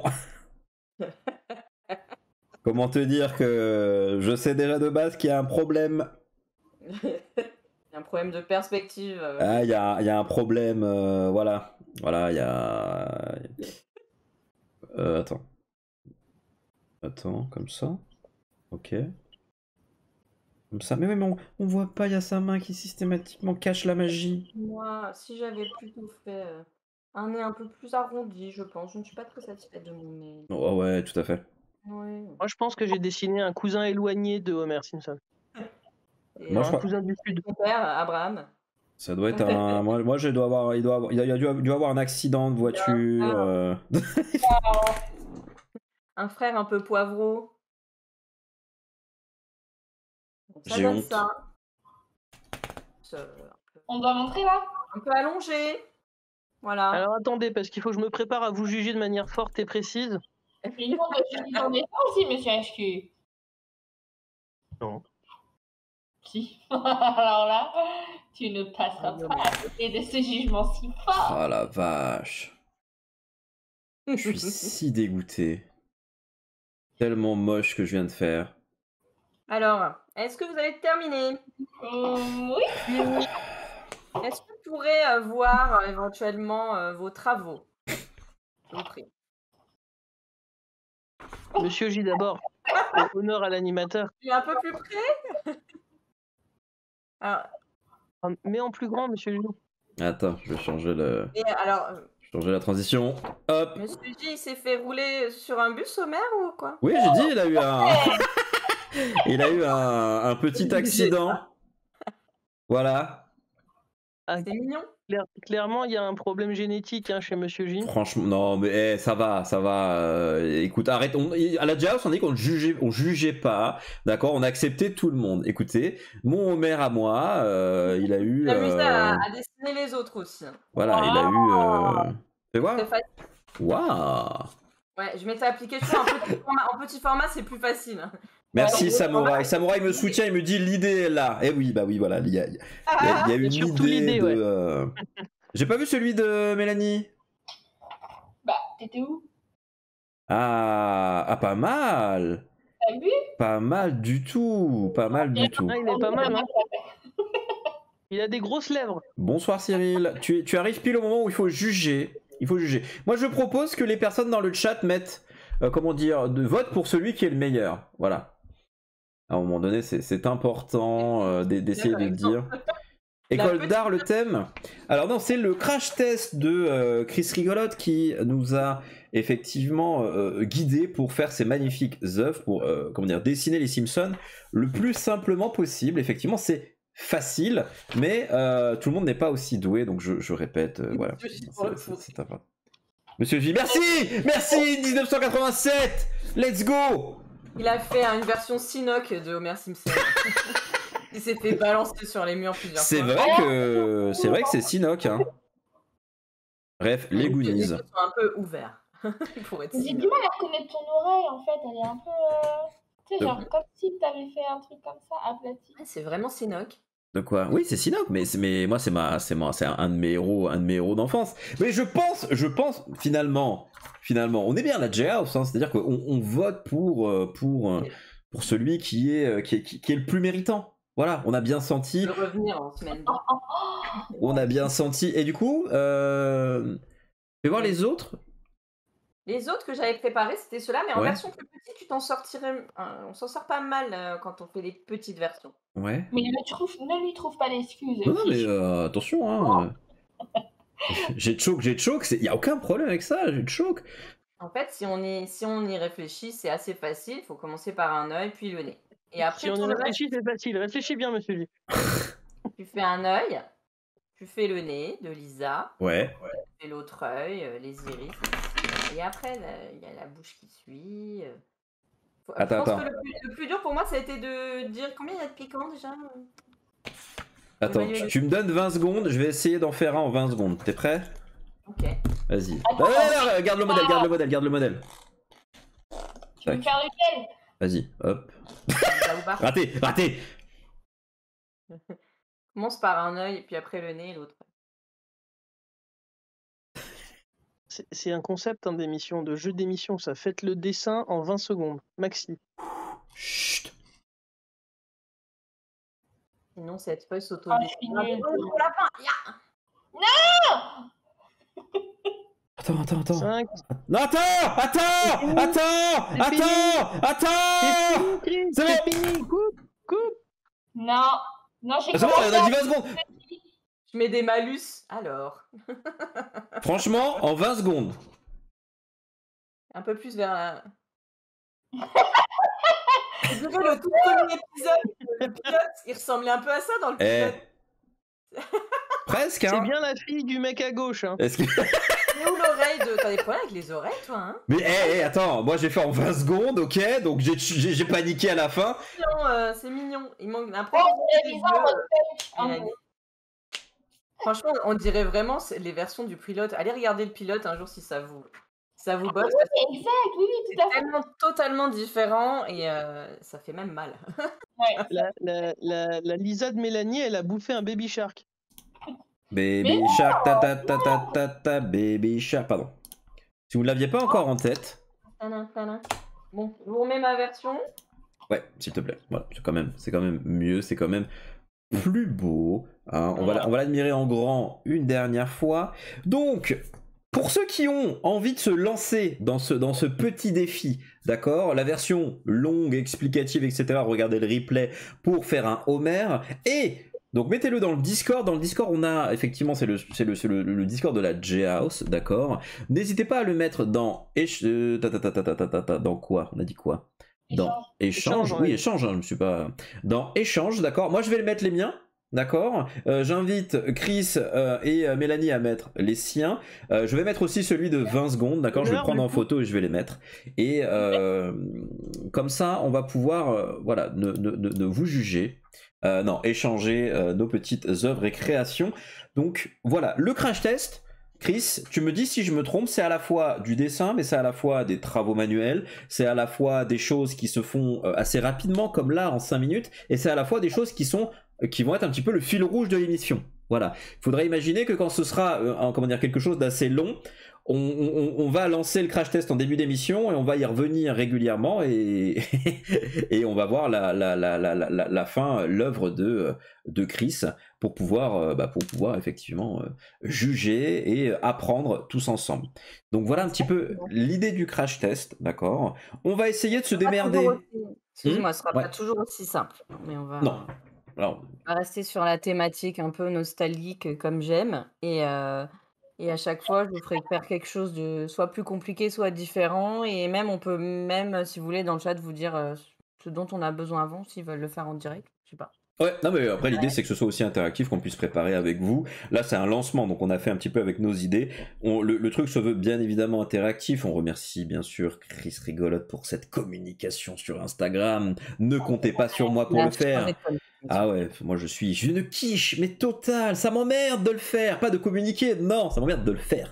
Comment te dire que je sais déjà de base qu'il y a un problème. Il y a un problème de perspective. euh. Ah, il y a, il y a un problème. euh, voilà. Voilà, il y a. Euh, attends. Attends, comme ça. Ok. Comme ça. Mais oui, mais on, on voit pas, il y a sa main qui systématiquement cache la magie. Moi, si j'avais plutôt fait euh, un nez un peu plus arrondi, je pense. Je ne suis pas très satisfaite de mon nez. Oh ouais, tout à fait. Ouais. Moi, je pense que j'ai dessiné un cousin éloigné de Homer Simpson. Et, Moi, euh, je Un crois- cousin du sud. Ton père, Abraham. Ça doit être un. Moi, moi je dois avoir. Il doit avoir, il a, il a dû, dû avoir un accident de voiture. Ah. euh. Un frère un peu poivreau. Donc, ça J'ai donne honte. ça. C'est, euh, On doit montrer, là? un peu allongé. Voilà. Alors attendez, parce qu'il faut que je me prépare à vous juger de manière forte et précise. Et nous, on doit juger ton dessin aussi, monsieur H Q. Non. Si. Alors là, tu ne passeras Ah, non, pas à côté de ce jugement si fort. Oh la vache. Je suis si dégoûté. Tellement moche que je viens de faire. Alors, est-ce que vous avez terminé? Euh, oui. Est-ce que vous pourrez euh, voir euh, éventuellement euh, vos travaux? Je vous prie. Monsieur J d'abord. Honneur à l'animateur. Tu es un peu plus près. Alors, Ah, mais en plus grand, monsieur J. Attends, je vais changer le. et alors, euh, Changer la transition. Hop. Monsieur J, il s'est fait rouler sur un bus sommaire ou quoi? Oui, j'ai dit, il a eu un. il a eu un, un petit accident. Voilà. Ah, C'est mignon. clair- clairement, il y a un problème génétique hein, chez monsieur J. Franchement, non, mais eh, ça va, ça va. euh, écoute, arrête. On, à la J A O S, on dit qu'on ne jugeait, on jugeait pas. D'accord, on a accepté tout le monde. Écoutez, mon Homer à moi, euh, il a eu. Il s'amuse euh, à, à dessiner les autres aussi. Voilà, il a eu. Euh... Fais C'est voir. facile. Waouh. Ouais, je m'étais appliqué toujours en petit format. En petit format, c'est plus facile. Merci Ouais, Samouraï. Samouraï me soutient, il me dit l'idée est là. Eh oui, bah oui, voilà. Il y a, il y a- il y a- il y a une surtout idée l'idée, de. ouais. euh, J'ai pas vu celui de Mélanie. Bah, t'étais où? Ah, ah, pas mal. T'as vu? Pas mal du tout. Pas mal du tout. Ah, il est pas mal, hein. Il a des grosses lèvres. Bonsoir Cyril. Tu, tu arrives pile au moment où il faut juger. Il faut juger. Moi, je propose que les personnes dans le chat mettent, euh, comment dire, de vote pour celui qui est le meilleur. Voilà. À un moment donné, c'est c'est important euh, d'e- d'essayer de dire. École petite- d'art, le thème. Alors non, c'est le crash test de euh, Chris Rigolote qui nous a effectivement euh, guidé pour faire ces magnifiques œuvres, pour euh, comment dire, dessiner les Simpsons le plus simplement possible. Effectivement, c'est facile, mais euh, tout le monde n'est pas aussi doué, donc je, je répète, euh, voilà. Monsieur J C'est- pour le c'est- coup. c'est important. Monsieur J, merci, merci, dix-neuf cent quatre-vingt-sept, let's go. Il a fait une version Sinoc de Homer Simpson. Il s'est fait balancer sur les murs plusieurs C'est fois. vrai que c'est vrai que c'est Sinoc, hein. Bref, les Les Goonies. yeux sont un peu ouverts pour être J'ai Sinoc. du mal à reconnaître ton oreille en fait, elle est un peu. euh, Tu sais, Euh. genre comme si t'avais fait un truc comme ça, aplati. Ouais, c'est vraiment Sinoc. De quoi? Oui, c'est Sinoc, mais, c'est- mais moi c'est ma, c'est moi, c'est un de mes héros, un de mes héros d'enfance. Mais je pense, je pense finalement, finalement, on est bien à la J House, hein, c'est-à-dire qu'on on vote pour, euh, pour, euh, pour celui qui est, euh, qui est, qui, qui est le plus méritant. Voilà, on a bien senti, De revenir en semaine. on a bien senti. Et du coup, euh, fais voir les autres. Les autres que j'avais préparés, c'était ceux-là, mais en Ouais. version plus petite, tu t'en sortirais. euh, on s'en sort pas mal euh, quand on fait les petites versions. Ouais. Mais ne, trouve, ne lui trouve pas d'excuses. Non, non, mais fichu. euh, attention, hein. euh, j'ai de choc, j'ai de choc, il y a aucun problème avec ça, j'ai de choc. En fait, si on y, si on y réfléchit, c'est assez facile. Il faut commencer par un œil, puis le nez. Et après, Si on tout y le reste, réfléchit, c'est facile. Réfléchis bien, monsieur J. tu fais un œil, tu fais le nez de Lisa, Ouais. tu fais l'autre œil, euh, les iris. Et après, là, il y a la bouche qui suit. euh. Faut- Attends, je pense attends. que le plus, le plus dur pour moi, ça a été de dire combien il y a de piquants déjà. Attends, Emmanuel. tu, tu me donnes vingt secondes, je vais essayer d'en faire un en vingt secondes. T'es prêt? Ok. Vas-y. Attends, Non, non, non, garde le modèle, garde le modèle, garde le modèle. Tu veux tac. faire lequel? Vas-y, hop. Ça vous part. Raté, raté. Commence par un œil, puis après le nez et l'autre. C'est c'est un concept hein, d'émission, de jeu d'émission, ça. Faites le dessin en vingt secondes, maxi. Chut. Sinon, cette feuille s'auto Ah, je suis nulle. Pour la fin. Ya. Attends, attends, attends. cinq. Non, attends, attends, fini. attends, C'est fini. attends, attends. C'est fini, Chris, C'est c'est bon. fini, coupe, coupe. Non, non, j'ai C'est bon, commencé on a dit à- vingt secondes. Je mets des malus. Alors, Franchement, en vingt secondes. un peu plus vers la. Je dirais le tout premier épisode, le pilote, il ressemblait un peu à ça dans le Eh. pilote. Presque, C'est hein. bien la fille du mec à gauche. Hein. Est-ce que... Mais où l'oreille de. T'as des problèmes avec les oreilles, toi, hein? Mais eh, eh, attends, moi j'ai fait en vingt secondes, ok, donc j'ai- j'ai j'ai paniqué à la fin. Non, euh, c'est mignon. Il manque un peu. Oh, des c'est yeux, bizarre, votre euh, tête. et la- Franchement, on dirait vraiment c'est les versions du pilote. Allez regarder le pilote un jour si ça vous, si ça vous botte. parce que Oui, exact, oui, oui, C'est tout à fait. tellement totalement différent et euh, ça fait même mal. La, la, la, la Lisa de Mélanie, elle a bouffé un baby shark. Baby Mais shark, ta ta ta ta ta ta, baby shark, pardon. Si vous ne l'aviez pas encore en tête, Tadam, tadam. Bon, je vous remets ma version. ouais, s'il te plaît. Voilà, c'est quand même, c'est quand même mieux, c'est quand même plus beau. Hein. On va, la- on va l'admirer en grand une dernière fois. Donc, Pour ceux qui ont envie de se lancer dans ce, dans ce petit défi, d'accord, la version longue, explicative, et cetera, regardez le replay pour faire un Homer, et donc mettez-le dans le Discord. Dans le Discord, on a, effectivement, c'est le, c'est le, c'est le, le Discord de la J-House, d'accord. N'hésitez pas à le mettre dans... éch- euh, ta, ta, ta, ta, ta, ta, ta, ta, dans quoi? On a dit quoi? Dans échange, Échange, oui, ouais. échange, hein, je ne suis pas... Dans échange, d'accord. Moi, je vais le mettre les miens. D'accord. Euh, J'invite Chris euh, et euh, Mélanie à mettre les siens. Euh, je vais mettre aussi celui de vingt secondes. D'accord. Je vais le prendre en photo et je vais les mettre. Et euh, comme ça, on va pouvoir, euh, voilà, ne, ne, ne, ne vous juger. Euh, non, échanger euh, nos petites œuvres et créations. Donc voilà, le crash test. Chris, tu me dis si je me trompe, c'est à la fois du dessin, mais c'est à la fois des travaux manuels, c'est à la fois des choses qui se font euh, assez rapidement, comme là en cinq minutes, et c'est à la fois des choses qui sont qui vont être un petit peu le fil rouge de l'émission. Voilà. Il faudrait imaginer que quand ce sera euh, comment dire, quelque chose d'assez long, on, on, on va lancer le crash test en début d'émission et on va y revenir régulièrement et, et on va voir la, la, la, la, la, la fin, l'œuvre de, de Chris pour pouvoir, euh, bah, pour pouvoir effectivement euh, juger et apprendre tous ensemble. Donc voilà un petit peu l'idée du crash test, d'accord. On va essayer de se démerder. Excusez-moi, ce sera Ouais. pas toujours aussi simple, mais on va... Non. Alors, On va rester sur la thématique un peu nostalgique euh, comme j'aime. Et, euh, et à chaque fois, je vous ferai faire quelque chose de soit plus compliqué, soit différent. Et même, on peut même, si vous voulez, dans le chat, vous dire euh, ce dont on a besoin avant, s'ils veulent le faire en direct. Je sais pas. ouais, non mais après l'idée c'est que ce soit aussi interactif, qu'on puisse préparer avec vous. Là c'est un lancement, donc on a fait un petit peu avec nos idées. On, le, le truc se veut bien évidemment interactif. On remercie bien sûr Chris Rigolote pour cette communication sur Instagram. Ne comptez pas sur moi pour Là, le je faire. changerai de com- Ah ouais, moi je suis, je ne quiche, mais total, ça m'emmerde de le faire, pas de communiquer, non, ça m'emmerde de le faire.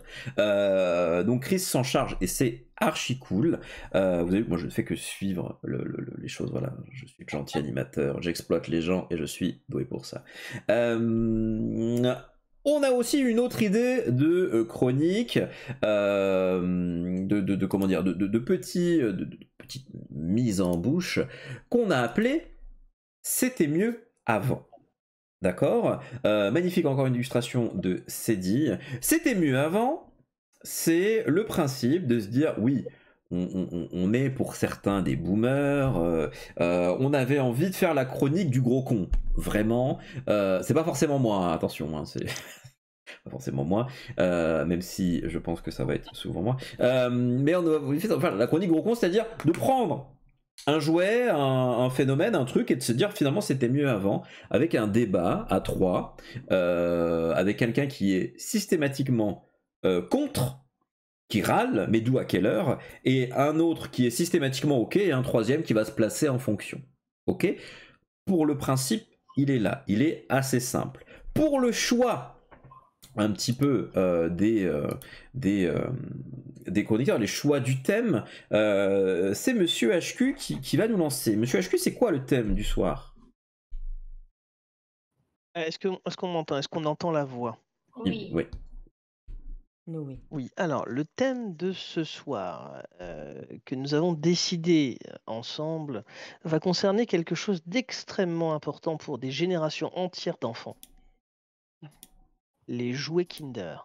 Euh, donc Chris s'en charge et c'est archi cool. Euh, vous avez vu, moi je ne fais que suivre le, le, le, les choses, voilà, je suis gentil animateur, j'exploite les gens et je suis doué pour ça. Euh, on a aussi une autre idée de euh, chronique, euh, de, de, de comment dire, de, de, de petits, de, de petites mises en bouche qu'on a appelées C'était mieux avant. D'accord. euh, Magnifique, encore une illustration de Cédille. C'était mieux avant, c'est le principe de se dire, oui, on, on, on est pour certains des boomers, euh, euh, on avait envie de faire la chronique du gros con. Vraiment. Euh, c'est pas forcément moi, hein, attention, hein, c'est... pas forcément moi, euh, même si je pense que ça va être souvent moi. Euh, mais on a envie de faire la chronique gros con, c'est-à-dire de prendre un jouet, un, un phénomène, un truc, et de se dire finalement c'était mieux avant, avec un débat à trois, euh, avec quelqu'un qui est systématiquement euh, contre, qui râle, mais d'où à quelle heure, et un autre qui est systématiquement ok, et un troisième qui va se placer en fonction. Ok. Pour le principe, il est là, il est assez simple. Pour le choix un petit peu euh, des, euh, des, euh, des chroniqueurs, les choix du thème, euh, c'est Monsieur H Q qui, qui va nous lancer. Monsieur H Q, c'est quoi le thème du soir? Est-ce que, est-ce qu'on m'entend? Est-ce qu'on entend la voix? Oui. Oui. Nous, oui. Oui, alors le thème de ce soir euh, que nous avons décidé ensemble va concerner quelque chose d'extrêmement important pour des générations entières d'enfants. Les jouets Kinder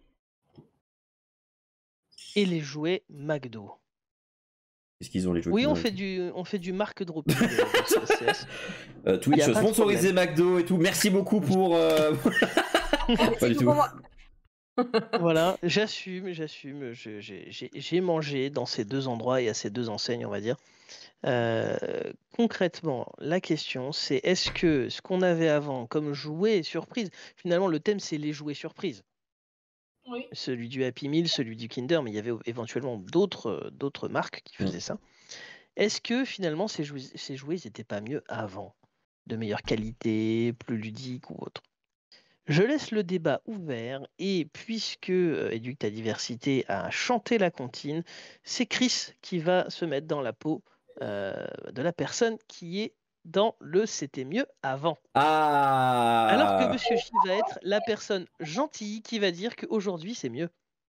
et les jouets McDo. Est-ce qu'ils ont les jouets Oui, on Kinder fait du, on fait du marque dropping de, de C S S. euh, Twitch, Y a pas de sponsorisé McDo et tout. Merci beaucoup pour. Euh... pas du tout. Pour moi. Voilà, j'assume, j'assume. je- J'ai j'ai- j'ai mangé dans ces deux endroits et à ces deux enseignes, on va dire. Euh, concrètement, la question, c'est est-ce que ce qu'on avait avant comme jouet surprise, finalement, le thème, c'est les jouets surprises. Oui. Celui du Happy Meal, celui du Kinder, mais il y avait éventuellement d'autres euh, d'autres marques qui Mm. faisaient ça. Est-ce que finalement, ces jouets, ces jouets, ils n'étaient pas mieux avant? De meilleure qualité, plus ludiques ou autre? Je laisse le débat ouvert et puisque euh, Éduque ta diversité a chanté la comptine, c'est Chris qui va se mettre dans la peau euh, de la personne qui est dans le c'était mieux avant. Ah. Alors que Monsieur J va être la personne gentille qui va dire qu'aujourd'hui c'est mieux.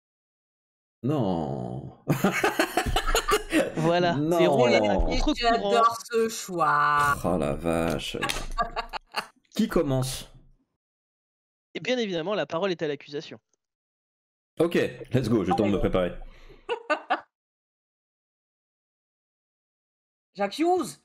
Non. Voilà, Non. les rôles à Et contre-courant. j'adore ce choix. Oh la vache. Qui commence? Et bien évidemment, la parole est à l'accusation. Ok, let's go, je tente de me préparer. J'accuse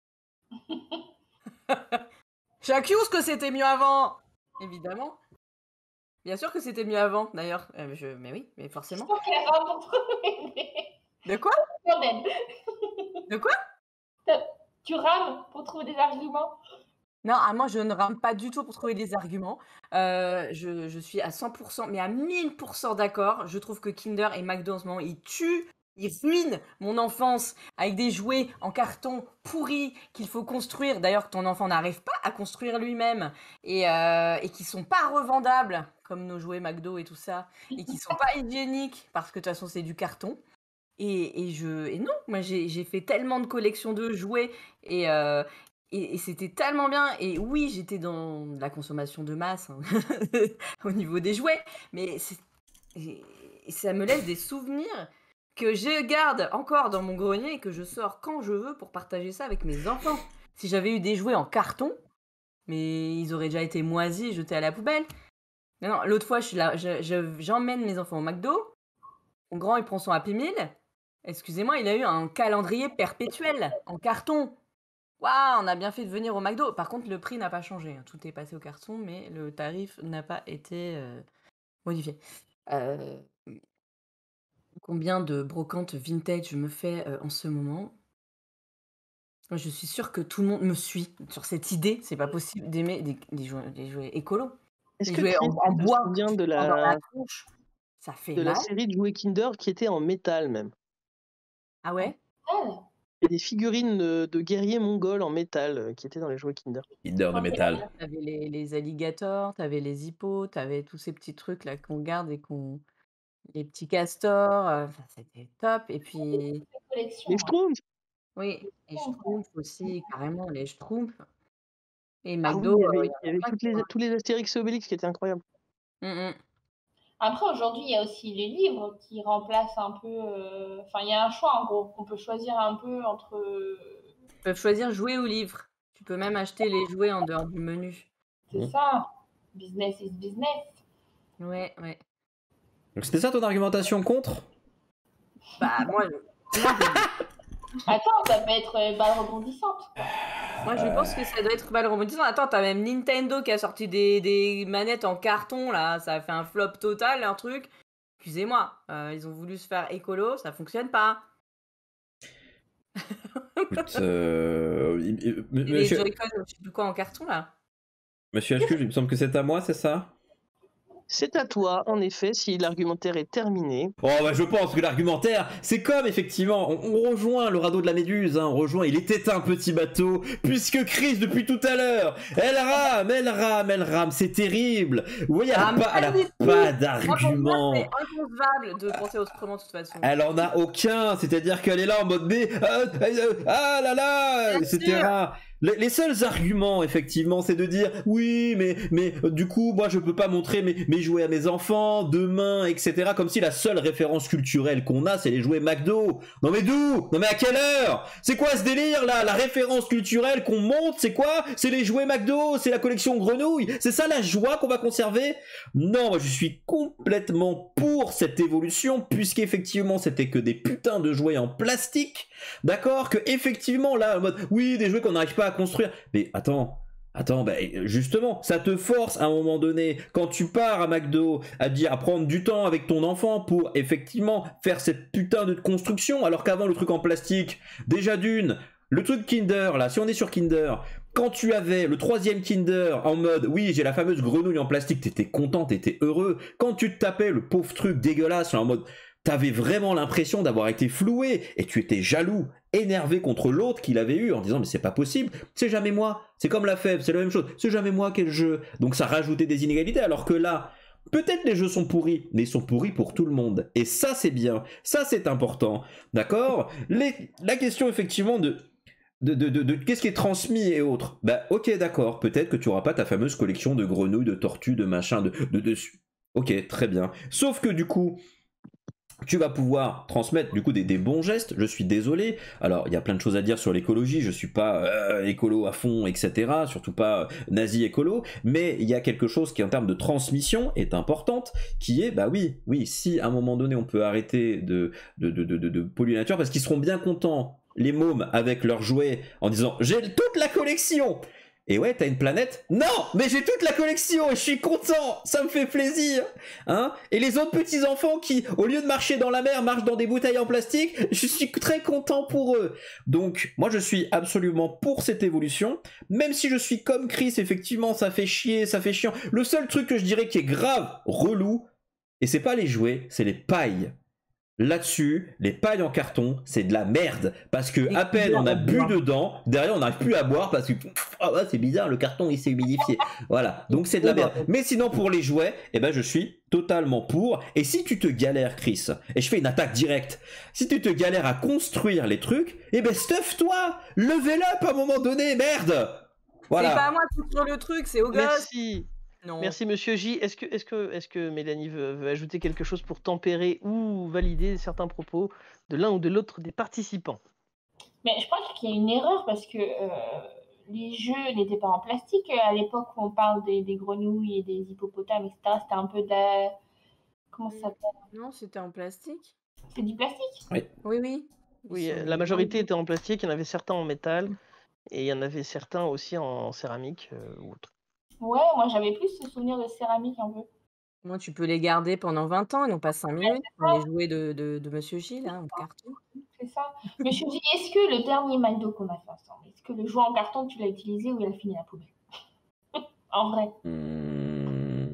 J'accuse que c'était mieux avant. Évidemment. Bien sûr que c'était mieux avant, d'ailleurs. Euh, je... Mais oui, mais forcément. Je pense qu'elle a pour trouver des... De quoi Bordel. De quoi Tu rames pour trouver des arguments? Non, ah, moi je ne rame pas du tout pour trouver des arguments. Euh, je, je suis à cent pour cent, mais à mille pour cent d'accord. Je trouve que Kinder et McDo en ce moment, ils tuent, ils ruinent mon enfance avec des jouets en carton pourris qu'il faut construire. D'ailleurs, que ton enfant n'arrive pas à construire lui-même et, euh, et qui sont pas revendables, comme nos jouets McDo et tout ça, et qui sont pas hygiéniques parce que de toute façon c'est du carton. Et, et, je, et non, moi j'ai j'ai fait tellement de collections de jouets et, euh, et, et c'était tellement bien. Et oui, j'étais dans la consommation de masse hein, au niveau des jouets, mais c'est- et- et ça me laisse des souvenirs que je garde encore dans mon grenier et que je sors quand je veux pour partager ça avec mes enfants. Si j'avais eu des jouets en carton, mais ils auraient déjà été moisis, jetés à la poubelle. Non, non, l'autre fois, je suis là, je- je- j'emmène mes enfants au McDo. Mon grand, il prend son Happy Meal. Excusez-moi, il a eu un calendrier perpétuel en carton. Waouh, on a bien fait de venir au McDo. Par contre, le prix n'a pas changé. hein. Tout est passé au carton, mais le tarif n'a pas été euh, modifié. Euh, combien de brocantes vintage je me fais euh, en ce moment? Moi, je suis sûre que tout le monde me suit sur cette idée. C'est pas possible d'aimer des, des jouets, des jouets écolos. Est-ce Des que jouets en, Chris, en tu te bois. souviens tu de te prends dans la la, tronche. Ça fait de la mal. série de jouets Kinder qui était en métal même? Ah ouais? Elle. Il y a des figurines de, de guerriers mongols en métal euh, qui étaient dans les jouets Kinder. Kinder de métal. T'avais les, les alligators, t'avais les hippos, t'avais tous ces petits trucs là qu'on garde et qu'on. Les petits castors, euh, enfin, c'était top. Et puis, Collection. Les Schtroumpfs. oui, les Schtroumpfs aussi, carrément, les Schtroumpfs. Et Ah oui, McDo, il y euh, avait, il y il y en a avait plein toutes qui les, sont- tous les Astérix et Obélix qui étaient incroyables. Mm, mm. Après, aujourd'hui, il y a aussi les livres qui remplacent un peu. euh, Enfin, il y a un choix en gros. On peut choisir un peu entre. Ils peuvent choisir jouets ou livres. Tu peux même acheter les jouets en dehors du menu. C'est Mhm. ça. Business is business. Ouais, ouais. Donc c'était ça ton argumentation contre? Bah, moi, je- moi, je- Attends, ça peut être euh, balle rebondissante. moi, je pense que ça doit être mal rebondissant. Attends, t'as même Nintendo qui a sorti des, des manettes en carton, là. Ça a fait un flop total, leur truc. Excusez-moi, euh, ils ont voulu se faire écolo, ça fonctionne pas. Écoute, euh, il- il- Et les monsieur, Joy-Con, je sais plus quoi, en carton, là. monsieur H Q, il me semble que c'est à moi, c'est ça? C'est à toi, en effet, si l'argumentaire est terminé. Oh bah je pense que l'argumentaire, c'est comme effectivement, on, on rejoint le radeau de la Méduse, hein, on rejoint, il était un petit bateau, puisque Chris depuis tout à l'heure, elle rame, elle rame, elle rame, c'est terrible. Vous voyez, elle Ah, a mais pas, elle a pas du tout. pas Moi, pour moi, d'argument. c'est inconcevable de penser autrement, de toute façon. Elle en a aucun, c'est-à-dire qu'elle est là en mode mais euh, euh, ah là là, Bien et cetera. Les, les seuls arguments, effectivement, c'est de dire oui, mais mais euh, du coup, moi, je peux pas montrer mes, mes jouets à mes enfants demain, et cetera. Comme si la seule référence culturelle qu'on a, c'est les jouets McDo. Non mais d'où? Non mais à quelle heure? C'est quoi ce délire là? La référence culturelle qu'on monte, c'est quoi? C'est les jouets McDo, c'est la collection Grenouille. C'est ça la joie qu'on va conserver? Non, moi, je suis complètement pour cette évolution, puisqu'effectivement, c'était que des putains de jouets en plastique. D'accord? Que effectivement, là, en mode, oui, des jouets qu'on n'arrive pas à construire. Mais attends, attends, bah, justement, ça te force à un moment donné, quand tu pars à McDo, à dire, à prendre du temps avec ton enfant pour effectivement faire cette putain de construction, alors qu'avant, le truc en plastique, déjà d'une, le truc Kinder, là, si on est sur Kinder, quand tu avais le troisième Kinder en mode, oui, j'ai la fameuse grenouille en plastique, t'étais content, t'étais heureux. Quand tu te tapais le pauvre truc dégueulasse, là, en mode, t'avais vraiment l'impression d'avoir été floué et tu étais jaloux, énervé contre l'autre qu'il avait eu en disant mais c'est pas possible, c'est jamais moi, c'est comme la fève, c'est la même chose, c'est jamais moi quel jeu. Donc ça rajoutait des inégalités alors que là, peut-être les jeux sont pourris, mais ils sont pourris pour tout le monde. Et ça c'est bien, ça c'est important, d'accord? Les... La question effectivement de... De, de, de, de qu'est-ce qui est transmis et autres. Bah ok d'accord, peut-être que tu auras pas ta fameuse collection de grenouilles, de tortues, de machin, de, de, de... Ok, très bien. Sauf que du coup... tu vas pouvoir transmettre du coup des, des bons gestes. Je suis désolé. Alors il y a plein de choses à dire sur l'écologie. Je suis pas euh, écolo à fond, et cetera. Surtout pas euh, nazi écolo. Mais il y a quelque chose qui en termes de transmission est importante, qui est bah oui, oui. Si à un moment donné on peut arrêter de de de de, de, de polluer la nature, parce qu'ils seront bien contents les mômes avec leurs jouets en disant j'ai toute la collection. Et ouais, t'as une planète? Non, mais j'ai toute la collection et je suis content, ça me fait plaisir, hein. Et les autres petits enfants qui, au lieu de marcher dans la mer, marchent dans des bouteilles en plastique, je suis très content pour eux. Donc, moi, je suis absolument pour cette évolution, même si je suis comme Chris, effectivement, ça fait chier, ça fait chiant. Le seul truc que je dirais qui est grave, relou, et c'est pas les jouets, c'est les pailles. Là-dessus, les pailles en carton, c'est de la merde. Parce que à peine on a bu dedans, derrière on n'arrive plus à boire parce que ah ouais, c'est bizarre, le carton il s'est humidifié. Voilà, donc c'est de la merde. Mais sinon pour les jouets, eh ben je suis totalement pour. Et si tu te galères, Chris, et je fais une attaque directe, si tu te galères à construire les trucs, eh ben stuff-toi, level up à un moment donné, merde. Voilà. C'est pas à moi de construire le truc, c'est au gars. Merci. Non. Merci Monsieur J. Est-ce que, est-ce que, est-ce que Mélanie veut, veut ajouter quelque chose pour tempérer ou valider certains propos de l'un ou de l'autre des participants? Mais je pense qu'il y a une erreur parce que euh, les jeux n'étaient pas en plastique. À l'époque où on parle des, des grenouilles et des hippopotames, et cetera, c'était un peu de la... Comment ça s'appelle? Non, c'était en plastique. C'est du plastique? Oui. Oui, oui. Oui, la majorité était en plastique, il y en avait certains en métal et il y en avait certains aussi en céramique euh, ou autre. Ouais, moi j'avais plus ce souvenir de céramique un peu. Moi, tu peux les garder pendant vingt ans et non pas cinq minutes. Ouais, les jouets de, de, de Monsieur J, là, en carton. C'est ça. Monsieur J, est-ce que le dernier McDo qu'on a fait ensemble, est-ce que le jouet en carton, tu l'as utilisé ou il a fini à la poubelle? En vrai. Mmh...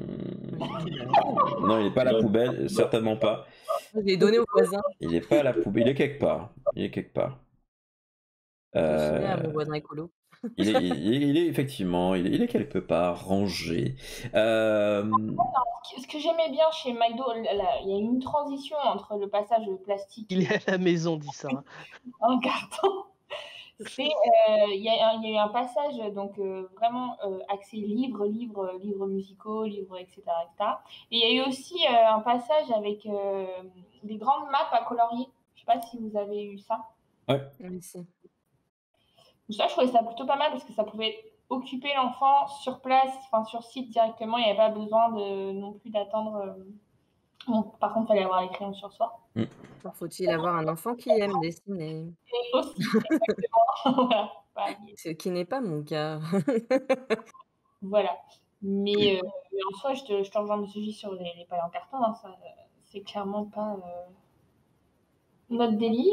Non, il n'est pas à la poubelle, certainement pas. Je l'ai donné au voisin. Il n'est pas à la poubelle, il est quelque part. Il est quelque part. Euh... Je me à mon voisin écolo. Il est, il, est, il est effectivement, il est, il est quelque part rangé. Euh... Ce que j'aimais bien chez McDo, il y a une transition entre le passage de plastique. Il est à la maison, dit ça. En carton. C'est, euh, il y, y a eu un passage donc euh, vraiment euh, axé livres, livres, livres musicaux, livres, et cetera, et cetera. Et il y a eu aussi euh, un passage avec euh, des grandes maps à colorier. Je sais pas si vous avez eu ça. Ouais. Oui, si. Ça, je trouvais ça plutôt pas mal parce que ça pouvait occuper l'enfant sur place, enfin sur site directement. Il n'y avait pas besoin de non plus d'attendre. Euh... Bon, par contre, il fallait avoir les crayons sur soi. Mm. Faut-il avoir un enfant qui aime dessiner? Et aussi, exactement. Voilà. Ce qui n'est pas mon cas. Voilà. Mais, euh, mais en soi, je te, je te rejoins, Monsieur J, sur les, les pailles en carton. Hein, ça, c'est clairement pas euh, notre délire.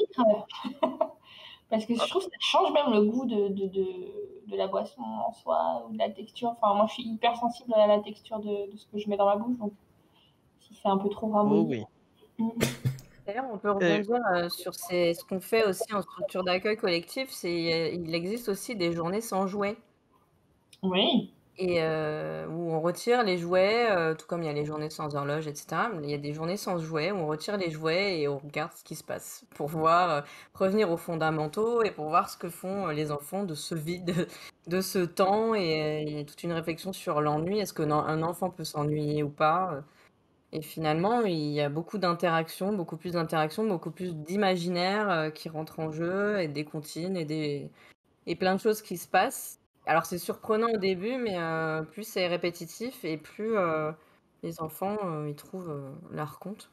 Parce que je trouve que ça change même le goût de, de, de, de la boisson en soi, ou de la texture. Enfin, moi, je suis hyper sensible à la texture de, de ce que je mets dans ma bouche. Donc, si c'est un peu trop ramolli. Oh oui. Mmh. D'ailleurs, on peut rebondir euh, sur ces, ce qu'on fait aussi en structure d'accueil collectif. C'est, il existe aussi des journées sans jouets. Oui. Et euh, où on retire les jouets, euh, tout comme il y a les journées sans horloge, et cetera. Il y a des journées sans jouets où on retire les jouets et on regarde ce qui se passe pour voir, euh, revenir aux fondamentaux et pour voir ce que font les enfants de ce vide, de ce temps. Et il y a toute une réflexion sur l'ennui. Est-ce qu'un enfant peut s'ennuyer ou pas? Et finalement, il y a beaucoup d'interactions, beaucoup plus d'interactions, beaucoup plus d'imaginaire euh, qui rentrent en jeu et des comptines et, des... et plein de choses qui se passent. Alors c'est surprenant au début, mais euh, plus c'est répétitif et plus euh, les enfants euh, ils trouvent euh, leur compte.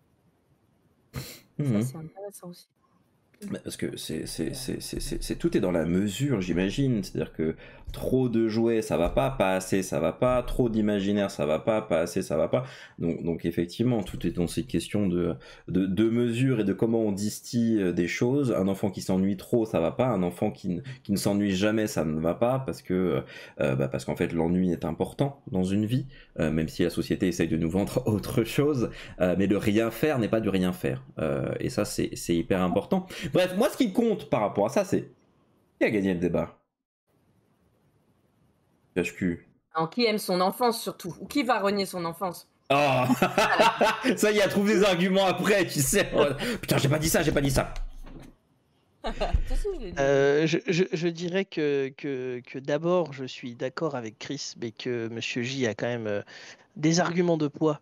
Mmh. Ça c'est intéressant aussi. Parce que c'est, c'est, c'est, c'est, c'est, c'est tout est dans la mesure, j'imagine. C'est-à-dire que trop de jouets, ça va pas, pas assez, ça va pas, trop d'imaginaire, ça va pas, pas assez, ça va pas. Donc, donc effectivement, tout est dans cette question de, de, de mesure et de comment on distille des choses. Un enfant qui s'ennuie trop, ça va pas. Un enfant qui ne, qui ne s'ennuie jamais, ça ne va pas, parce que, euh, bah parce qu'en fait, l'ennui est important dans une vie, euh, même si la société essaye de nous vendre autre chose. Euh, mais le rien faire n'est pas du rien faire. Euh, et ça, c'est, c'est hyper important. Bref, moi, ce qui compte par rapport à ça, c'est qui a gagné le débat? H Q. Alors, qui aime son enfance surtout? Ou qui va renier son enfance? Oh ça y est, trouve des arguments après, tu sais. Putain, j'ai pas dit ça, j'ai pas dit ça. euh, je, je, je dirais que, que, que d'abord, je suis d'accord avec Chris, mais que Monsieur J a quand même euh, des arguments de poids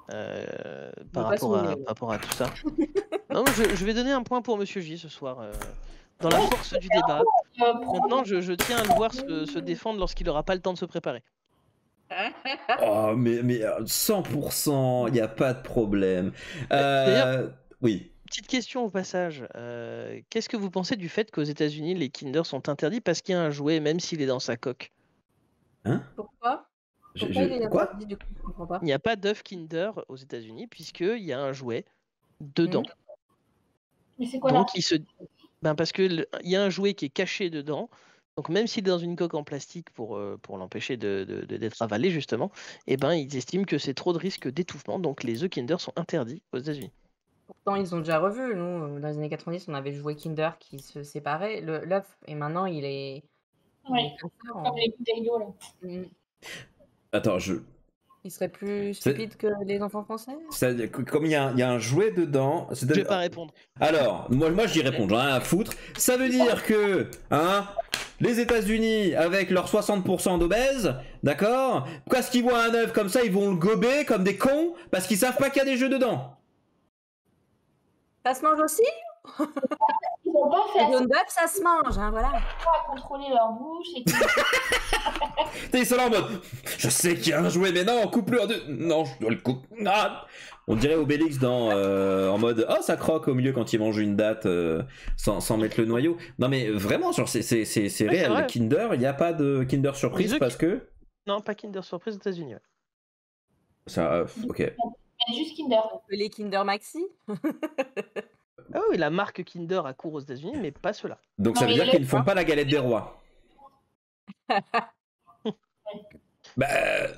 euh, Je par, veux pas rapport à, souvenir. par rapport à tout ça. Non, mais je, je vais donner un point pour Monsieur J ce soir. euh, dans la force du débat. Euh, Maintenant, je, je tiens à le voir se, se défendre lorsqu'il n'aura pas le temps de se préparer. Oh, mais, mais euh, cent pour cent, il n'y a pas de problème. D'ailleurs- Euh, oui. Petite question au passage. euh, Qu'est-ce que vous pensez du fait qu'aux États-Unis les Kinder sont interdits parce qu'il y a un jouet, même s'il est dans sa coque? Hein Pourquoi Je- Pourquoi je- il est Quoi interdit, du coup, je comprends pas. Il n'y a pas d'œuf Kinder aux États-Unis puisqu'il y a un jouet dedans. Mais c'est quoi là Donc il se, ben parce que le- il y a un jouet qui est caché dedans. Donc même s'il est dans une coque en plastique pour, euh, pour l'empêcher de, de- de- d'être avalé justement, et ben ils estiment que c'est trop de risque d'étouffement. Donc les œufs Kinder sont interdits aux États-Unis. Pourtant, ils ont déjà revu. Nous, euh, dans les années quatre-vingt-dix, on avait le jouet Kinder qui se séparait, le- l'œuf, et maintenant il est. il Ouais, est comme ça, en- comme les bouteilles d'eau là. Mm. Attends, je. Il serait plus C'est- stupide que les enfants français. c'est-à-dire que comme il y, a un- il y a un jouet dedans. Je vais pas répondre. Alors, moi, moi j'y réponds, j'en ai rien à foutre. Ça veut dire que, hein, les États-Unis, avec leurs soixante pour cent d'obèses, d'accord, parce qu'ils voient un œuf comme ça, ils vont le gober comme des cons parce qu'ils savent pas qu'il y a des jeux dedans. Ça se mange aussi. Ils n'ont pas fait Le assez jaune d'œuf, ça se mange, hein, voilà. à contrôler leur bouche et que- T'es ils sont là en mode, je sais qu'il y a un jouet, mais non, coupe-le en deux. Non, je dois le couper. Ah. On dirait Obélix dans, euh, en mode, oh, ça croque au milieu quand il mange une date euh, sans, sans mettre le noyau. Non, mais vraiment, genre, c'est, c'est, c'est, c'est Ouais, réel. c'est vrai. Le Kinder, il n'y a pas de Kinder surprise Les œufs parce que. Non, pas Kinder Surprise aux États-Unis. ouais. Ça, euh, ok. mais juste Kinder. Les Kinder Maxi. Ah oui, la marque Kinder a cours aux États-Unis, mais pas ceux-là. Donc Non, ça veut mais dire le- qu'ils ne font pas la galette des rois. Bah. euh,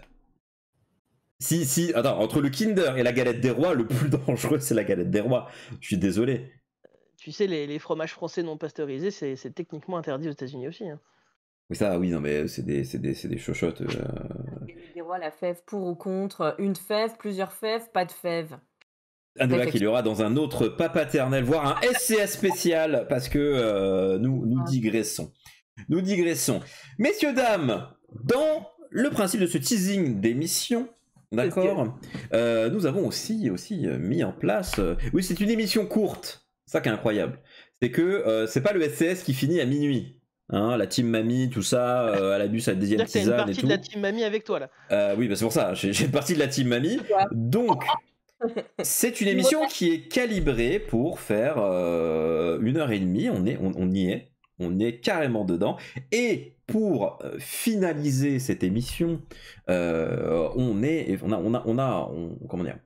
Si, si, attends, entre le Kinder et la galette des rois, le plus dangereux c'est la galette des rois. Je suis désolé. Tu sais, les, les fromages français non pasteurisés, c'est c'est techniquement interdit aux États-Unis aussi. hein. Oui, ça, oui, non, mais c'est des, c'est des, c'est des chochottes. euh. Des rois, la fève pour ou contre. Une fève, plusieurs fèves, pas de fève. Un débat qu'il y aura dans un autre pas paternel, voire un S C S spécial, parce que euh, nous, nous digressons. Nous digressons. Messieurs, dames, dans le principe de ce teasing d'émission, d'accord, euh, nous avons aussi, aussi euh, mis en place... euh, oui, c'est une émission courte, ça qui est incroyable. C'est que euh, c'est pas le S C S qui finit à minuit. Hein, la team mamie, tout ça, euh, à la bus, à la deuxième C'est-à-dire que t'as une tisane et partie tout. de la team mamie avec toi là. Euh, oui, bah c'est pour ça, j'ai j'ai une partie de la team mamie. Ouais. Donc, c'est une émission qui est calibrée pour faire euh, une heure et demie. On, est, on, on y est, on est carrément dedans. Et pour euh, finaliser cette émission, euh, on est, on a, on a, on a, on- comment dire,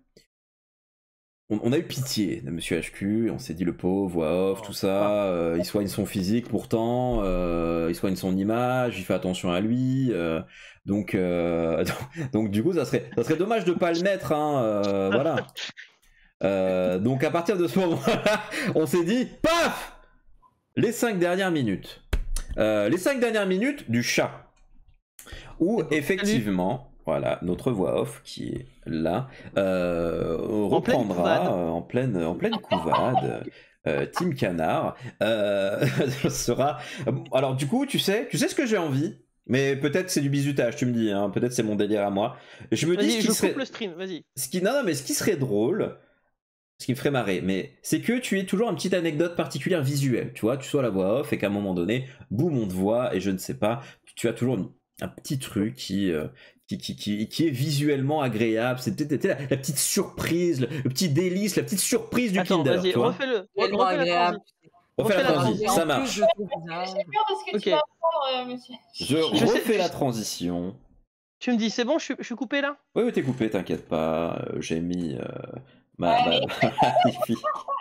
on, on a eu pitié de Monsieur H Q. On s'est dit le pauvre, voix off, tout ça. euh, il soigne son physique, pourtant, euh, il soigne son image, il fait attention à lui. euh, donc, euh, donc, donc, du coup, ça serait, ça serait dommage de pas le mettre. Hein, euh, voilà. Euh, donc à partir de ce moment-là, on s'est dit, paf, les cinq dernières minutes. Euh, les cinq dernières minutes du chat. Où effectivement, voilà, notre voix off qui est là, euh, En pleine reprendra couvade. euh, en pleine, en pleine couvade. Euh, Team Canard euh, sera. Alors du coup, tu sais, tu sais ce que j'ai envie. Mais peut-être c'est du bizutage, tu me dis. Hein, peut-être c'est mon délire à moi. Je me dis ce Vas-y, qui je serait. coupe le stream, vas-y. Ce qui, non, non, mais ce qui serait drôle, ce qui me ferait marrer, mais c'est que tu aies toujours une petite anecdote particulière visuelle, tu vois, tu sois la voix off et qu'à un moment donné, boum, on te voit et je ne sais pas, tu as toujours une- un petit truc qui, euh, qui, qui, qui, qui est visuellement agréable, c'est peut-être la, la petite surprise, le, le petit délice, la petite surprise du Attends, Kinder, vas-y, tu vois. refais-le. Tellement Refais la agréable. transi- Refais la refais la transition, transition. ça En plus, marche. je trouve bizarre. J'ai peur de ce que Ok. tu vas apprendre, euh, monsieur. Je, Je sais- refais je la sais- transition. Tu me dis, c'est bon, je suis, je suis coupé là? Oui, oui, t'es coupé, t'inquiète pas, euh, j'ai mis euh, ma... Ouais, ma- Magnifique.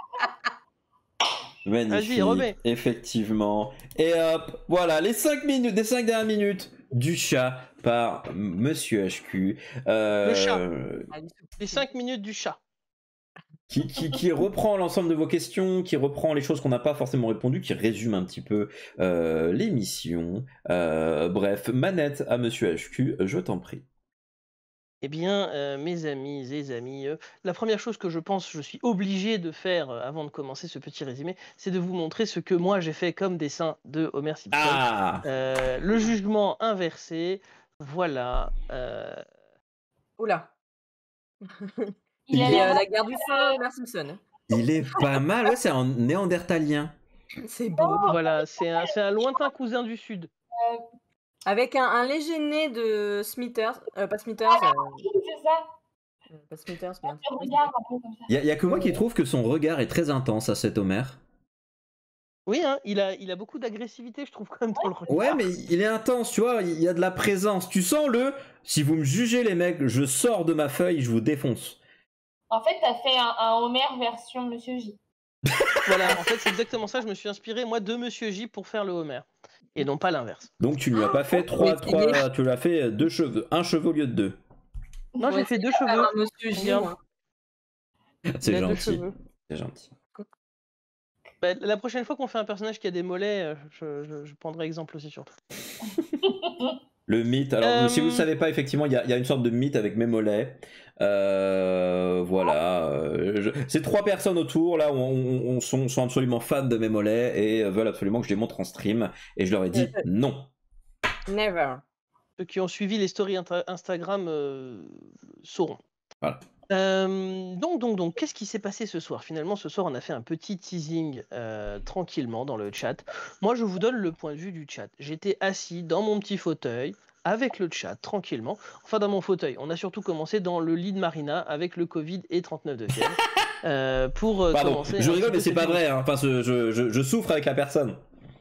Magnifique, Vas-y, remets. effectivement. Et hop, voilà, les cinq minutes, des cinq dernières minutes du chat par Monsieur H Q. euh, Le chat. Les cinq minutes du chat. Qui, qui, qui reprend l'ensemble de vos questions, qui reprend les choses qu'on n'a pas forcément répondu, qui résume un petit peu euh, l'émission. Euh, bref, manette à Monsieur H Q, je t'en prie. Eh bien, euh, mes amis et amis, euh, la première chose que je pense je suis obligé de faire euh, avant de commencer ce petit résumé, c'est de vous montrer ce que moi j'ai fait comme dessin de Homer Simpson. Ah Euh, le jugement inversé, voilà. euh, Oula. Il Il a est- Et l'air euh, la d'avoir- guerre du feu, Homer Simpson. Il est pas mal, ouais, c'est un néandertalien. C'est beau. Voilà, c'est un, c'est un lointain cousin du Sud. Avec un, un léger nez de Smithers. Euh, pas Smithers. euh, Oui, c'est ça. euh, pas Smithers, merde. Il regarde un peu comme ça. Il y, a- y a que moi qui Ouais. trouve que son regard est très intense à cet Homer. Oui, hein, il, a, il a beaucoup d'agressivité, je trouve, quand même, dans le regard. Ouais, mais il est intense, tu vois, il y a de la présence. Tu sens le, si vous me jugez les mecs, je sors de ma feuille, je vous défonce. En fait, t'as fait un, un Homer version Monsieur J. Voilà, en fait, c'est exactement ça. Je me suis inspiré, moi, de Monsieur J pour faire le Homer. Et non pas l'inverse. Donc tu lui as pas fait trois, trois, tu lui as fait deux cheveux, un cheveu au lieu de deux. Non, Faut j'ai fait essayer deux de faire cheveux. un Monsieur J, Regarde. moi. C'est Il a deux gentil, cheveux. c'est gentil. Bah, la prochaine fois qu'on fait un personnage qui a des mollets, euh, je, je- je prendrai exemple aussi sur toi. Le mythe, alors Euh, si vous ne savez pas, effectivement, il y, a- il y a une sorte de mythe avec mes mollets. Euh, voilà. euh, je- C'est trois personnes autour, là, on, on- on sont, sont absolument fans de mes mollets et veulent absolument que je les montre en stream. Et je leur ai dit non. Never. Ceux qui ont suivi les stories intra- Instagram euh, sauront. Voilà. Euh, donc, donc, donc, qu'est-ce qui s'est passé ce soir? Finalement, ce soir, on a fait un petit teasing euh, tranquillement dans le chat. Moi, je vous donne le point de vue du chat. J'étais assis dans mon petit fauteuil avec le chat tranquillement. Enfin, dans mon fauteuil. On a surtout commencé dans le lit de Marina avec le Covid et trente-neuf de fièvre. euh, pour euh, Pardon, commencer. je un rigole, petit mais c'est peu pas cette vrai. Hein. Enfin, ce- je, je- je souffre avec la personne.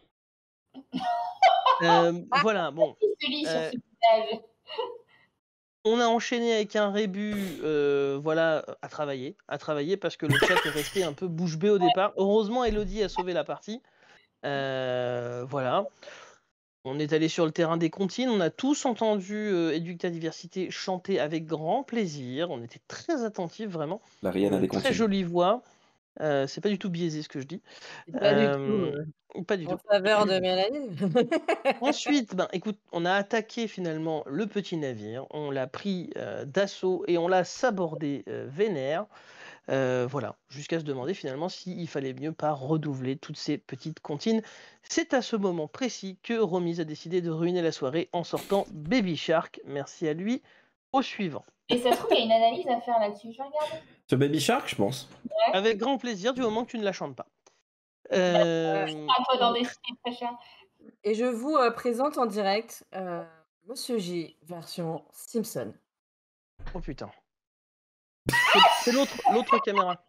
Euh, voilà, bon. Il se lit Euh, sur ce visage. On a enchaîné avec un rébut, euh, voilà, à travailler, à travailler parce que le chat est resté un peu bouche bée au départ. Heureusement, Elodie a sauvé la partie. Euh, voilà. On est allé sur le terrain des comptines. On a tous entendu euh, Éducta Diversité chanter avec grand plaisir. On était très attentifs, vraiment. La Rihanna Euh, des très comptines. jolie voix. Euh, c'est pas du tout biaisé ce que je dis. C'est pas du Euh, tout. Pas du En tout. faveur de Mélanie. Ensuite, ben, écoute, on a attaqué finalement le petit navire, on l'a pris euh, d'assaut et on l'a sabordé euh, vénère. Euh, voilà, jusqu'à se demander finalement s'il fallait mieux pas redoubler toutes ces petites comptines. C'est à ce moment précis que Romise a décidé de ruiner la soirée en sortant Baby Shark. Merci à lui. Au suivant. Et ça se trouve, il y a une analyse à faire là-dessus. Je vais regarder. Ce Baby Shark, je pense. Avec grand plaisir, du moment que tu ne la chantes pas. Euh, À toi d'en décider, très cher. Et je vous euh, présente en direct euh, Monsieur J, version Simpson. Oh putain. C'est- C'est l'autre l'autre caméra.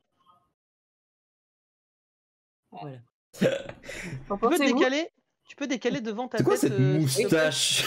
Voilà. Tu Qu'en peux pensez-vous décaler, tu peux décaler devant ta C'est quoi tête. cette euh, s'il te plaît moustache?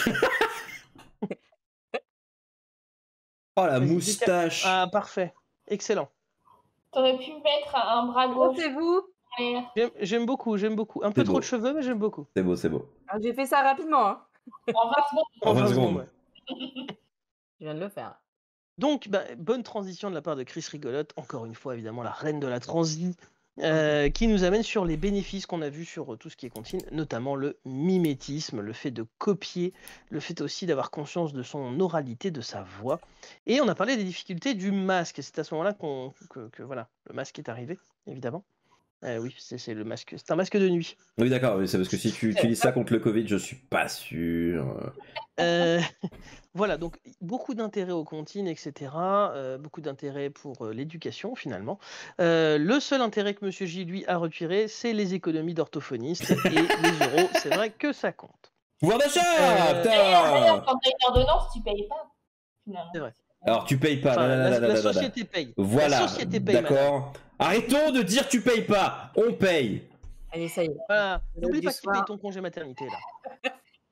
Oh la Vas-y, moustache. Ah, parfait. Excellent. T'aurais pu mettre un bras Qu'en gauche pensez-vous en l'air. J'aime- J'aime beaucoup, j'aime beaucoup. Un peu C'est trop beau. de cheveux, mais j'aime beaucoup. C'est beau, c'est beau. Ah, j'ai fait ça rapidement. Hein. En vingt secondes. En vingt vingt secondes. ouais. Je viens de le faire. Donc, bah, bonne transition de la part de Chris Rigolote. Encore une fois, évidemment, la reine de la transi, euh, qui nous amène sur les bénéfices qu'on a vus sur euh, tout ce qui est contine, notamment le mimétisme, le fait de copier, le fait aussi d'avoir conscience de son oralité, de sa voix. Et on a parlé des difficultés du masque. Et c'est à ce moment-là qu'on, que, que, voilà, le masque est arrivé, évidemment. Euh, oui, c'est c'est le masque. C'est un masque de nuit. Oui, d'accord, oui, c'est parce que si tu utilises ça contre le Covid, je suis pas sûr. Euh, voilà, donc beaucoup d'intérêt aux comptines, et cetera. euh, beaucoup d'intérêt pour euh, l'éducation, finalement. Euh, le seul intérêt que Monsieur J, lui, a retiré, c'est les économies d'orthophonistes. Et les euros, c'est vrai que ça compte. Pouvoir d'achat, Euh, D'ailleurs, putain. quand t'as une ordonnance, tu payes pas. Finalement. C'est vrai. Alors tu payes pas. Enfin, là, là, la, là, là, la là, là. société paye. Voilà, La société paye, madame. d'accord. Arrêtons de dire tu payes pas, on paye. Allez, ça y est. Voilà. Le N'oublie du pas qu'il soir. paye ton congé maternité, là.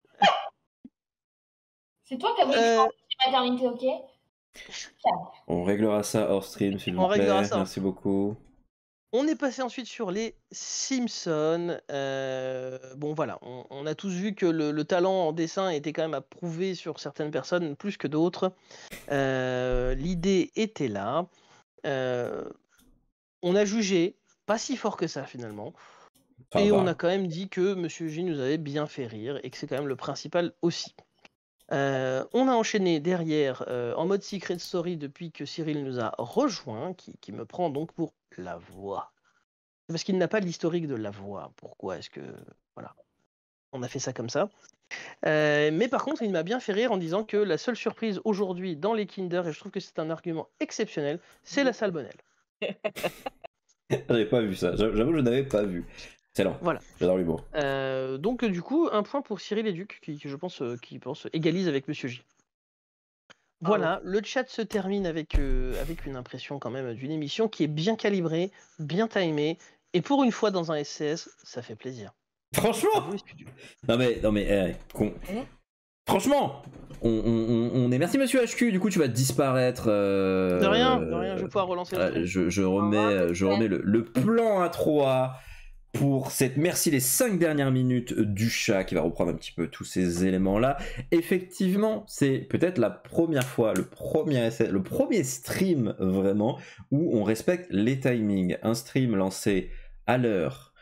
C'est toi qui as voulu Euh, changer de maternité, ok? On réglera ça hors stream, s'il vous On réglera plaît. ça. Merci beaucoup. On est passé ensuite sur les Simpsons. Euh, bon voilà, on, on a tous vu que le, le talent en dessin était quand même à prouver sur certaines personnes plus que d'autres. Euh, L'idée était là. Euh, on a jugé pas si fort que ça finalement. Ça et va. on a quand même dit que Monsieur J nous avait bien fait rire et que c'est quand même le principal aussi. Euh, on a enchaîné derrière euh, en mode Secret Story depuis que Cyril nous a rejoint, qui, qui me prend donc pour la voix. C'est parce qu'il n'a pas l'historique de la voix. Pourquoi est-ce que... Voilà. On a fait ça comme ça. Euh, mais par contre, il m'a bien fait rire en disant que la seule surprise aujourd'hui dans les Kinder, et je trouve que c'est un argument exceptionnel, c'est la salmonelle. J'avais pas vu ça, j'avoue que je n'avais pas vu. Excellent, Voilà. J'adore l'humour. Euh, donc du coup, un point pour Cyril et Duc, qui, qui, je pense, euh, qui pense égalise avec Monsieur J. Voilà, le chat se termine avec, euh, avec une impression quand même d'une émission qui est bien calibrée, bien timée, et pour une fois dans un S C S, ça fait plaisir. Franchement Non mais, non mais, eh, con... Franchement, on, on, on est... Merci Monsieur H Q, du coup tu vas disparaître. Euh... De rien, de rien, je vais pouvoir relancer le euh, je, je remets, je remets le, le plan à trois pour cette... Merci les cinq dernières minutes du chat qui va reprendre un petit peu tous ces éléments-là. Effectivement, c'est peut-être la première fois, le premier, le premier stream vraiment où on respecte les timings. Un stream lancé à l'heure,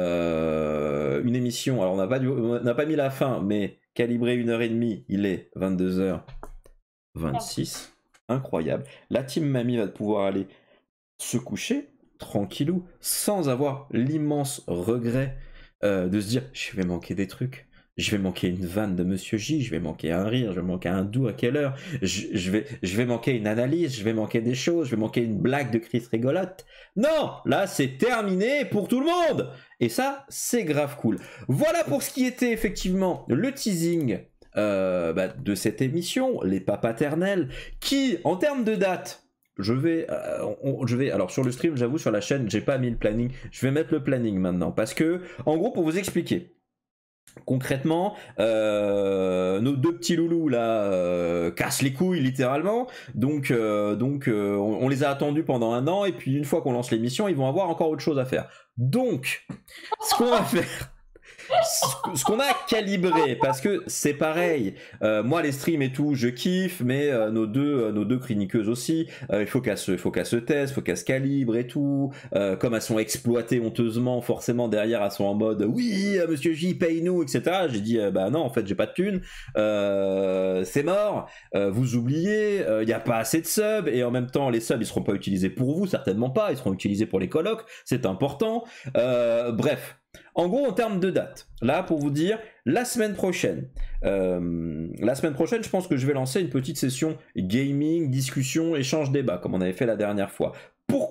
euh, une émission, alors on n'a pas, on pas mis la fin, mais... Calibré une heure et demie, il est vingt-deux heures vingt-six. Incroyable. La team Mamie va pouvoir aller se coucher tranquillou, sans avoir l'immense regret euh, de se dire je vais manquer des trucs. Je vais manquer une vanne de Monsieur J, je vais manquer un rire, je vais manquer un doux à quelle heure, je, je, vais, je vais manquer une analyse, je vais manquer des choses, je vais manquer une blague de Chris rigolote. Non, là c'est terminé pour tout le monde. Et ça, c'est grave cool. Voilà pour ce qui était effectivement le teasing euh, bah, de cette émission, les pas paternels, qui, en termes de date, je vais, euh, on, je vais, alors sur le stream, j'avoue, sur la chaîne, j'ai pas mis le planning. Je vais mettre le planning maintenant, parce que, en gros, pour vous expliquer. Concrètement, euh, nos deux petits loulous là euh, cassent les couilles littéralement, donc, euh, donc euh, on, on les a attendus pendant un an et puis une fois qu'on lance l'émission, ils vont avoir encore autre chose à faire. Donc, ce qu'on va faire, ce qu'on a calibré, parce que c'est pareil, euh, moi les streams et tout, je kiffe, mais euh, nos deux, euh, nos deux chroniqueuses aussi, euh, il faut qu'elles se, faut qu'elles se testent, faut qu'elles se calibrent et tout. Euh, comme elles sont exploitées honteusement, forcément derrière elles sont en mode oui, euh, Monsieur J, paye-nous, et cetera. J'ai dit euh, bah non, en fait j'ai pas de thunes, euh, c'est mort, euh, vous oubliez, il euh, y a pas assez de subs et en même temps les subs ils seront pas utilisés pour vous, certainement pas, ils seront utilisés pour les colocs, c'est important. Euh, bref. En gros, en termes de date, là pour vous dire, la semaine prochaine, euh, la semaine prochaine, je pense que je vais lancer une petite session gaming, discussion, échange, débat, comme on avait fait la dernière fois. Pourquoi ?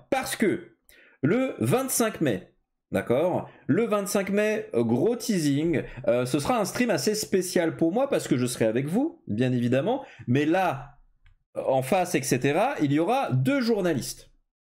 Parce que le vingt-cinq mai, d'accord ? Le vingt-cinq mai, gros teasing, euh, ce sera un stream assez spécial pour moi parce que je serai avec vous, bien évidemment, mais là, en face, et cetera, il y aura deux journalistes.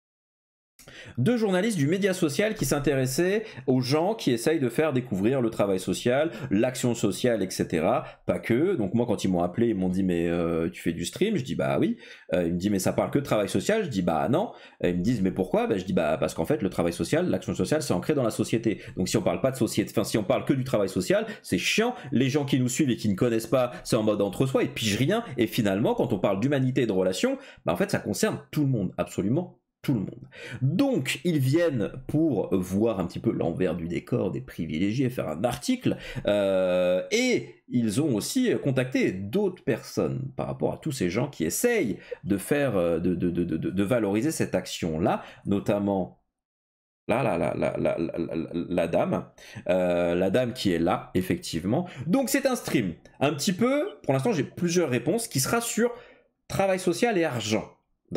Deux journalistes du média social qui s'intéressaient aux gens qui essayent de faire découvrir le travail social, l'action sociale, et cetera. Pas que. Donc moi, quand ils m'ont appelé, ils m'ont dit mais euh, tu fais du stream ? Je dis bah oui. Euh, ils me disent mais ça parle que de travail social ? Je dis bah non. Et ils me disent mais pourquoi ? Bah, je dis bah parce qu'en fait le travail social, l'action sociale, c'est ancré dans la société. Donc si on parle pas de société, enfin si on parle que du travail social, c'est chiant. Les gens qui nous suivent et qui ne connaissent pas, c'est en mode entre soi, ils pigent rien. Et finalement, quand on parle d'humanité et de relations, bah en fait ça concerne tout le monde, absolument tout le monde. Donc, ils viennent pour voir un petit peu l'envers du décor des privilégiés, faire un article, euh, et ils ont aussi contacté d'autres personnes par rapport à tous ces gens qui essayent de faire, de, de, de, de, de valoriser cette action-là, notamment là, la, la, la, la, la, la, la dame, euh, la dame qui est là, effectivement. Donc, c'est un stream. Un petit peu, pour l'instant, j'ai plusieurs réponses, qui sera sur travail social et argent. D'accord ?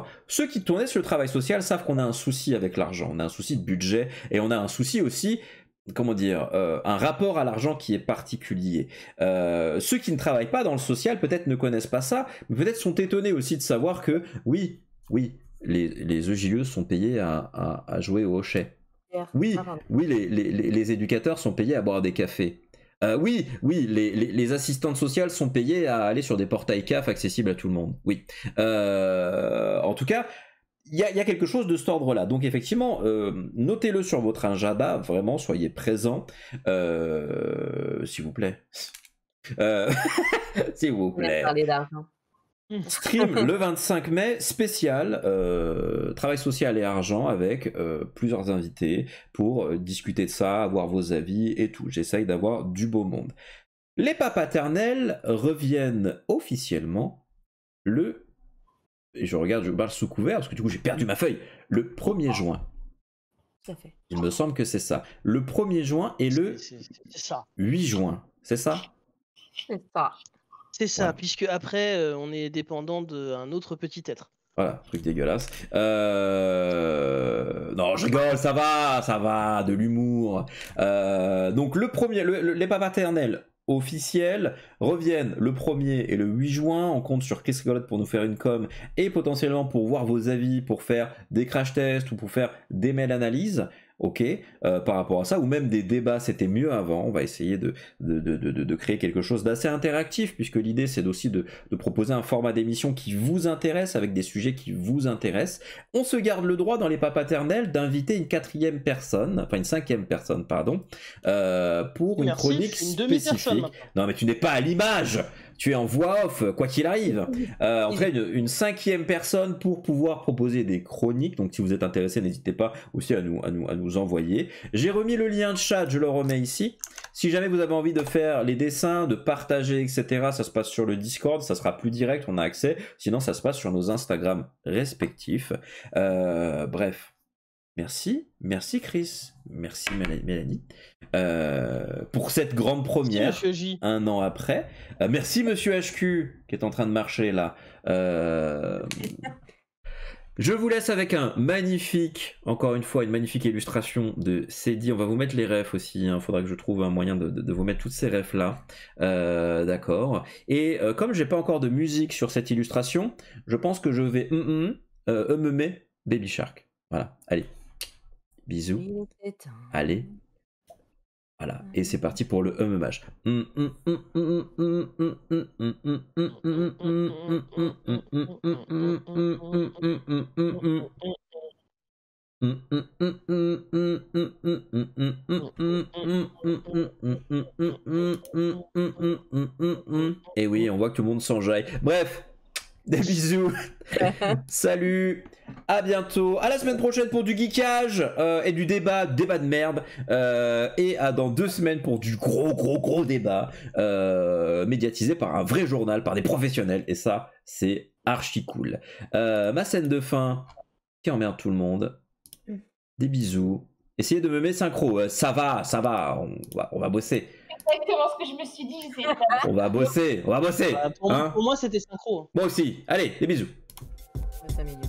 Ceux qui tournaient sur le travail social savent qu'on a un souci avec l'argent, on a un souci de budget et on a un souci aussi, comment dire, euh, un rapport à l'argent qui est particulier. Euh, ceux qui ne travaillent pas dans le social peut-être ne connaissent pas ça, mais peut-être sont étonnés aussi de savoir que oui, oui, les, les E J E sont payés à, à, à jouer au hochet. Oui, oui, les, les, les éducateurs sont payés à boire des cafés. Euh, oui, oui, les, les, les assistantes sociales sont payées à aller sur des portails C A F accessibles à tout le monde. Oui. Euh, en tout cas, il y a, y a quelque chose de cet ordre-là. Donc effectivement, euh, notez-le sur votre agenda, vraiment, soyez présents. Euh, s'il vous plaît. Euh, s'il vous plaît. Parler d'argent. Stream le vingt-cinq mai, spécial, euh, travail social et argent, avec euh, plusieurs invités pour euh, discuter de ça, avoir vos avis et tout. J'essaye d'avoir du beau monde. Les pas paternels reviennent officiellement le... Et je regarde, je parle sous couvert, parce que du coup j'ai perdu ma feuille. Le premier juin. Tout à fait. Il me semble que c'est ça. Le premier juin et le C'est c'est- c'est ça. huit juin, c'est ça? C'est ça. C'est ça, Voilà. puisque après, euh, on est dépendant d'un autre petit être. Voilà, truc dégueulasse. Euh... Non, je rigole, ça va, ça va, de l'humour. Euh, Donc le premier, le- le- les pas paternels officiels reviennent le premier et le huit juin. On compte sur Chris Rigolote pour nous faire une com et potentiellement pour voir vos avis, pour faire des crash tests ou pour faire des mails analyses. Ok, euh, par rapport à ça, ou même des débats, c'était mieux avant. On va essayer de, de, de, de, de créer quelque chose d'assez interactif, puisque l'idée c'est aussi de, de proposer un format d'émission qui vous intéresse, avec des sujets qui vous intéressent. On se garde le droit dans les pas paternels d'inviter une quatrième personne, enfin une cinquième personne, pardon, euh, pour une Merci, chronique une demi-personne spécifique. maintenant. Non mais tu n'es pas à l'image, tu es en voix off, quoi qu'il arrive. Euh, en tout cas, une, une cinquième personne pour pouvoir proposer des chroniques. Donc, si vous êtes intéressé, n'hésitez pas aussi à nous, à nous, à nous envoyer. J'ai remis le lien de chat, je le remets ici. Si jamais vous avez envie de faire les dessins, de partager, et cetera, ça se passe sur le Discord, ça sera plus direct, on a accès. Sinon, ça se passe sur nos Instagram respectifs. Euh, bref. Merci, merci Chris, merci Méla- Mélanie, euh, pour cette grande Merci, première, Monsieur J. un an après. Euh, merci Monsieur H Q, qui est en train de marcher là. Euh, Je vous laisse avec un magnifique, encore une fois, une magnifique illustration de Cédie. On va vous mettre les refs aussi. Il faudra que je trouve un moyen de, de, de vous mettre toutes ces refs là. Euh, D'accord. Et euh, comme j'ai pas encore de musique sur cette illustration, je pense que je vais hum hum, euh, hum hummer Baby Shark. Voilà. Allez. Bisous. Il était un- Allez. Voilà. Et c'est parti pour le hummage. Et oui, on voit que tout le monde s'enjaille. Bref, des bisous. Salut, à bientôt, à la semaine prochaine pour du geekage euh, et du débat, débat de merde, euh, et à dans deux semaines pour du gros gros gros débat euh, médiatisé par un vrai journal, par des professionnels, et ça c'est archi cool. Euh, ma scène de fin qui emmerde tout le monde. Des bisous. Essayez de me mettre synchro, euh, ça va, ça va, on va, on va bosser. Exactement ce que je me suis dit. J'essayais de faire. On va bosser, on va bosser. Bah, pour, Hein, pour moi, c'était synchro. moi aussi. Allez, des bisous. Ça s'améliore.